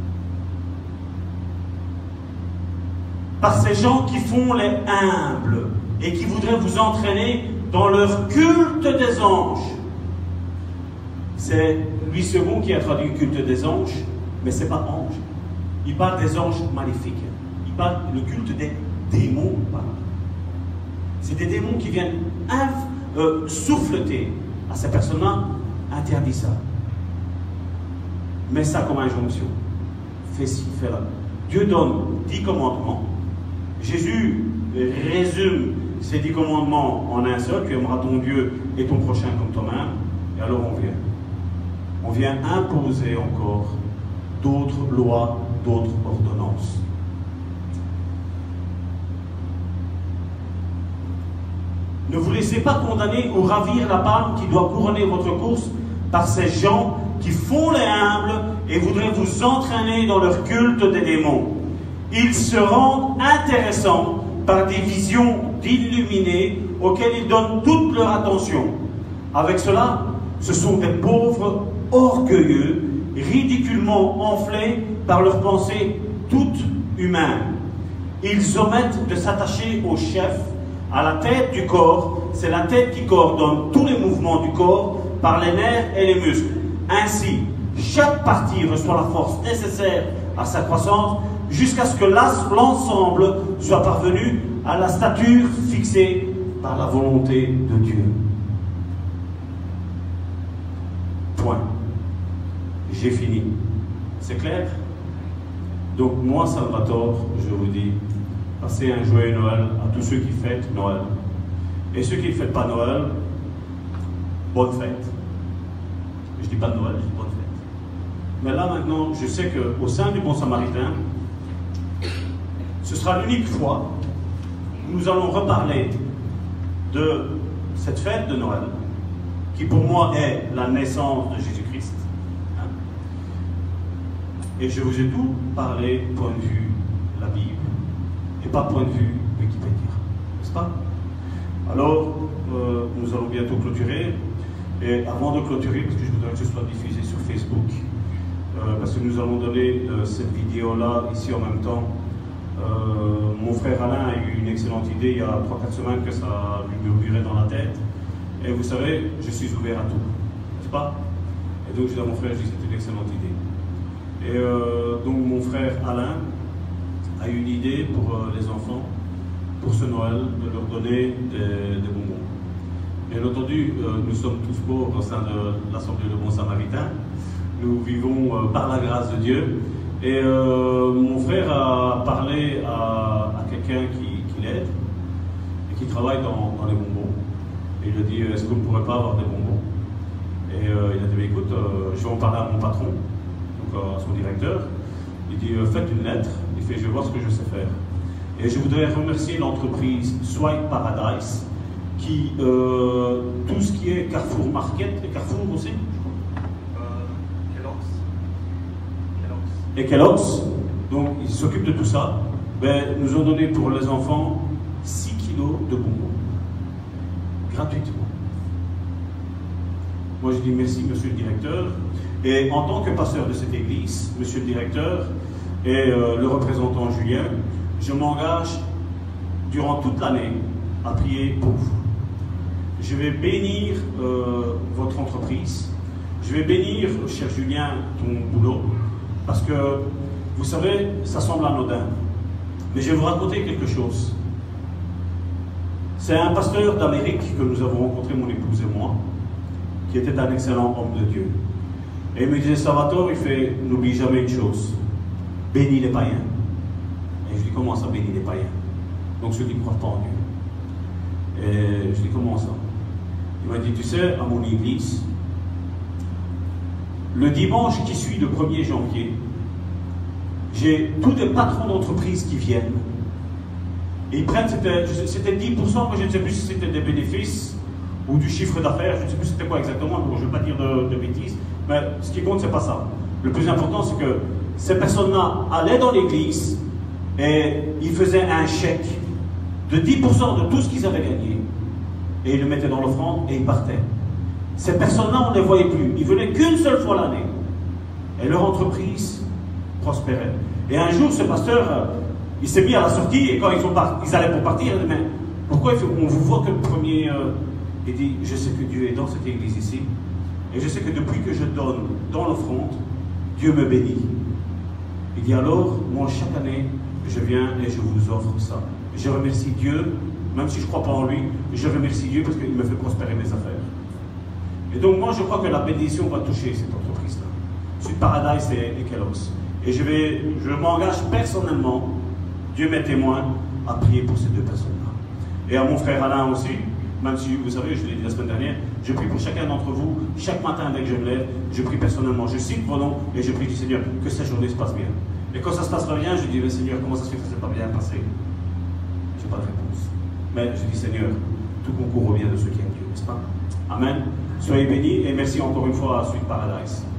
Par ces gens qui font les humbles et qui voudraient vous entraîner dans leur culte des anges. C'est Louis second qui a traduit le culte des anges, mais ce n'est pas ange. Il parle des anges maléfiques. Il parle le culte des démons. C'est des démons qui viennent euh, souffleter à ces personnes-là. Interdit ça. Mets ça comme injonction. Fais ci, fais là. Dieu donne dix commandements. Jésus résume ces dix commandements en un seul. Tu aimeras ton Dieu et ton prochain comme toi-même. Et alors on vient. On vient imposer encore d'autres lois, d'autres ordonnances. Ne vous laissez pas condamner ou ravir la palme qui doit couronner votre course, par ces gens qui font les humbles et voudraient vous entraîner dans leur culte des démons. Ils se rendent intéressants par des visions d'illuminés auxquelles ils donnent toute leur attention. Avec cela, ce sont des pauvres orgueilleux, ridiculement enflés par leurs pensées toutes humaines. Ils omettent de s'attacher au chef, à la tête du corps. C'est la tête qui coordonne tous les mouvements du corps par les nerfs et les muscles. Ainsi, chaque partie reçoit la force nécessaire à sa croissance jusqu'à ce que l'ensemble soit parvenu à la stature fixée par la volonté de Dieu. Point. J'ai fini. C'est clair? Donc moi, Salvatore, je vous dis, passez un joyeux Noël à tous ceux qui fêtent Noël. Et ceux qui ne fêtent pas Noël, bonne fête. Je ne dis pas de Noël, je dis bonne fête. Mais là maintenant, je sais qu'au sein du Bon Samaritain, ce sera l'unique fois où nous allons reparler de cette fête de Noël, qui pour moi est la naissance de Jésus-Christ. Et je vous ai tout parlé point de vue la Bible, et pas point de vue Wikipédia, n'est-ce pas? Alors, euh, nous allons bientôt clôturer, et avant de clôturer, parce que je voudrais que ce soit diffusé sur Facebook, euh, parce que nous allons donner euh, cette vidéo-là ici en même temps. Euh, mon frère Alain a eu une excellente idée il y a trois quatre semaines que ça lui murmurait dans la tête. Et vous savez, je suis ouvert à tout, n'est-ce pas? Et donc je dis à mon frère, je dis c'est une excellente idée. Et euh, donc mon frère Alain a eu une idée pour euh, les enfants, pour ce Noël, de leur donner des, des bonbons. Bien entendu, euh, nous sommes tous pauvres au sein de l'Assemblée de Bon Samaritain. Nous vivons euh, par la grâce de Dieu. Et euh, mon frère a parlé à, à quelqu'un qui, qui l'aide et qui travaille dans, dans les bonbons. Et il a dit, est-ce que vous ne pourrez pas avoir des bonbons? Et euh, il a dit, écoute, euh, je vais en parler à mon patron, donc à son directeur. Il dit, euh, faites une lettre. Il fait, je vais voir ce que je sais faire. Et je voudrais remercier l'entreprise Swipe Paradise, qui, euh, tout ce qui est Carrefour Market, et Carrefour aussi, et Kellogg's, donc ils s'occupent de tout ça, ben, nous ont donné pour les enfants six kilos de bonbons, gratuitement. Moi je dis merci monsieur le directeur, et en tant que pasteur de cette église, monsieur le directeur et euh, le représentant Julien, je m'engage durant toute l'année à prier pour vous. Je vais bénir euh, votre entreprise, je vais bénir, cher Julien, ton boulot, parce que, vous savez, ça semble anodin. Mais je vais vous raconter quelque chose. C'est un pasteur d'Amérique que nous avons rencontré, mon épouse et moi, qui était un excellent homme de Dieu. Et il me disait, Salvatore, il fait, n'oublie jamais une chose, bénis les païens. Et je dis, comment ça, bénis les païens? Donc ceux qui ne croient pas en Dieu. Et je dis, comment ça? Il m'a dit, tu sais, à mon église, le dimanche qui suit le premier janvier, j'ai tous des patrons d'entreprise qui viennent. Et ils prennent, c'était dix pour cent, moi je ne sais plus si c'était des bénéfices ou du chiffre d'affaires, je ne sais plus c'était quoi exactement, bon, je ne veux pas dire de, de bêtises, mais ce qui compte, c'est pas ça. Le plus important, c'est que ces personnes-là allaient dans l'église et ils faisaient un chèque de dix pour cent de tout ce qu'ils avaient gagné et ils le mettaient dans l'offrande et ils partaient. Ces personnes-là, on ne les voyait plus. Ils venaient qu'une seule fois l'année. Et leur entreprise prospérait. Et un jour, ce pasteur, euh, il s'est mis à la sortie, et quand ils, sont ils allaient pour partir, il dit, mais pourquoi on vous voit que le premier... Euh... Il dit, je sais que Dieu est dans cette église ici, et je sais que depuis que je donne dans l'offrande, Dieu me bénit. Il dit, alors, moi, chaque année, je viens et je vous offre ça. Je remercie Dieu, même si je ne crois pas en lui, je remercie Dieu parce qu'il me fait prospérer mes affaires. Et donc moi je crois que la bénédiction va toucher cette entreprise-là. Sweet Paradise et, et Kellogg's. Et je vais, je m'engage personnellement, Dieu m'est témoin, à prier pour ces deux personnes-là. Et à mon frère Alain aussi, même si vous savez, je l'ai dit la semaine dernière, je prie pour chacun d'entre vous, chaque matin dès que je me lève, je prie personnellement, je cite vos noms et je prie du Seigneur que cette journée se passe bien. Et quand ça se passe pas bien, je dis, mais Seigneur, comment ça se fait que ça ne s'est pas bien passé? Je n'ai pas de réponse. Mais je dis, Seigneur, tout concourt au bien de ceux qui aiment Dieu, n'est-ce pas? Amen. Soyez bénis et merci encore une fois à Sweet Paradise.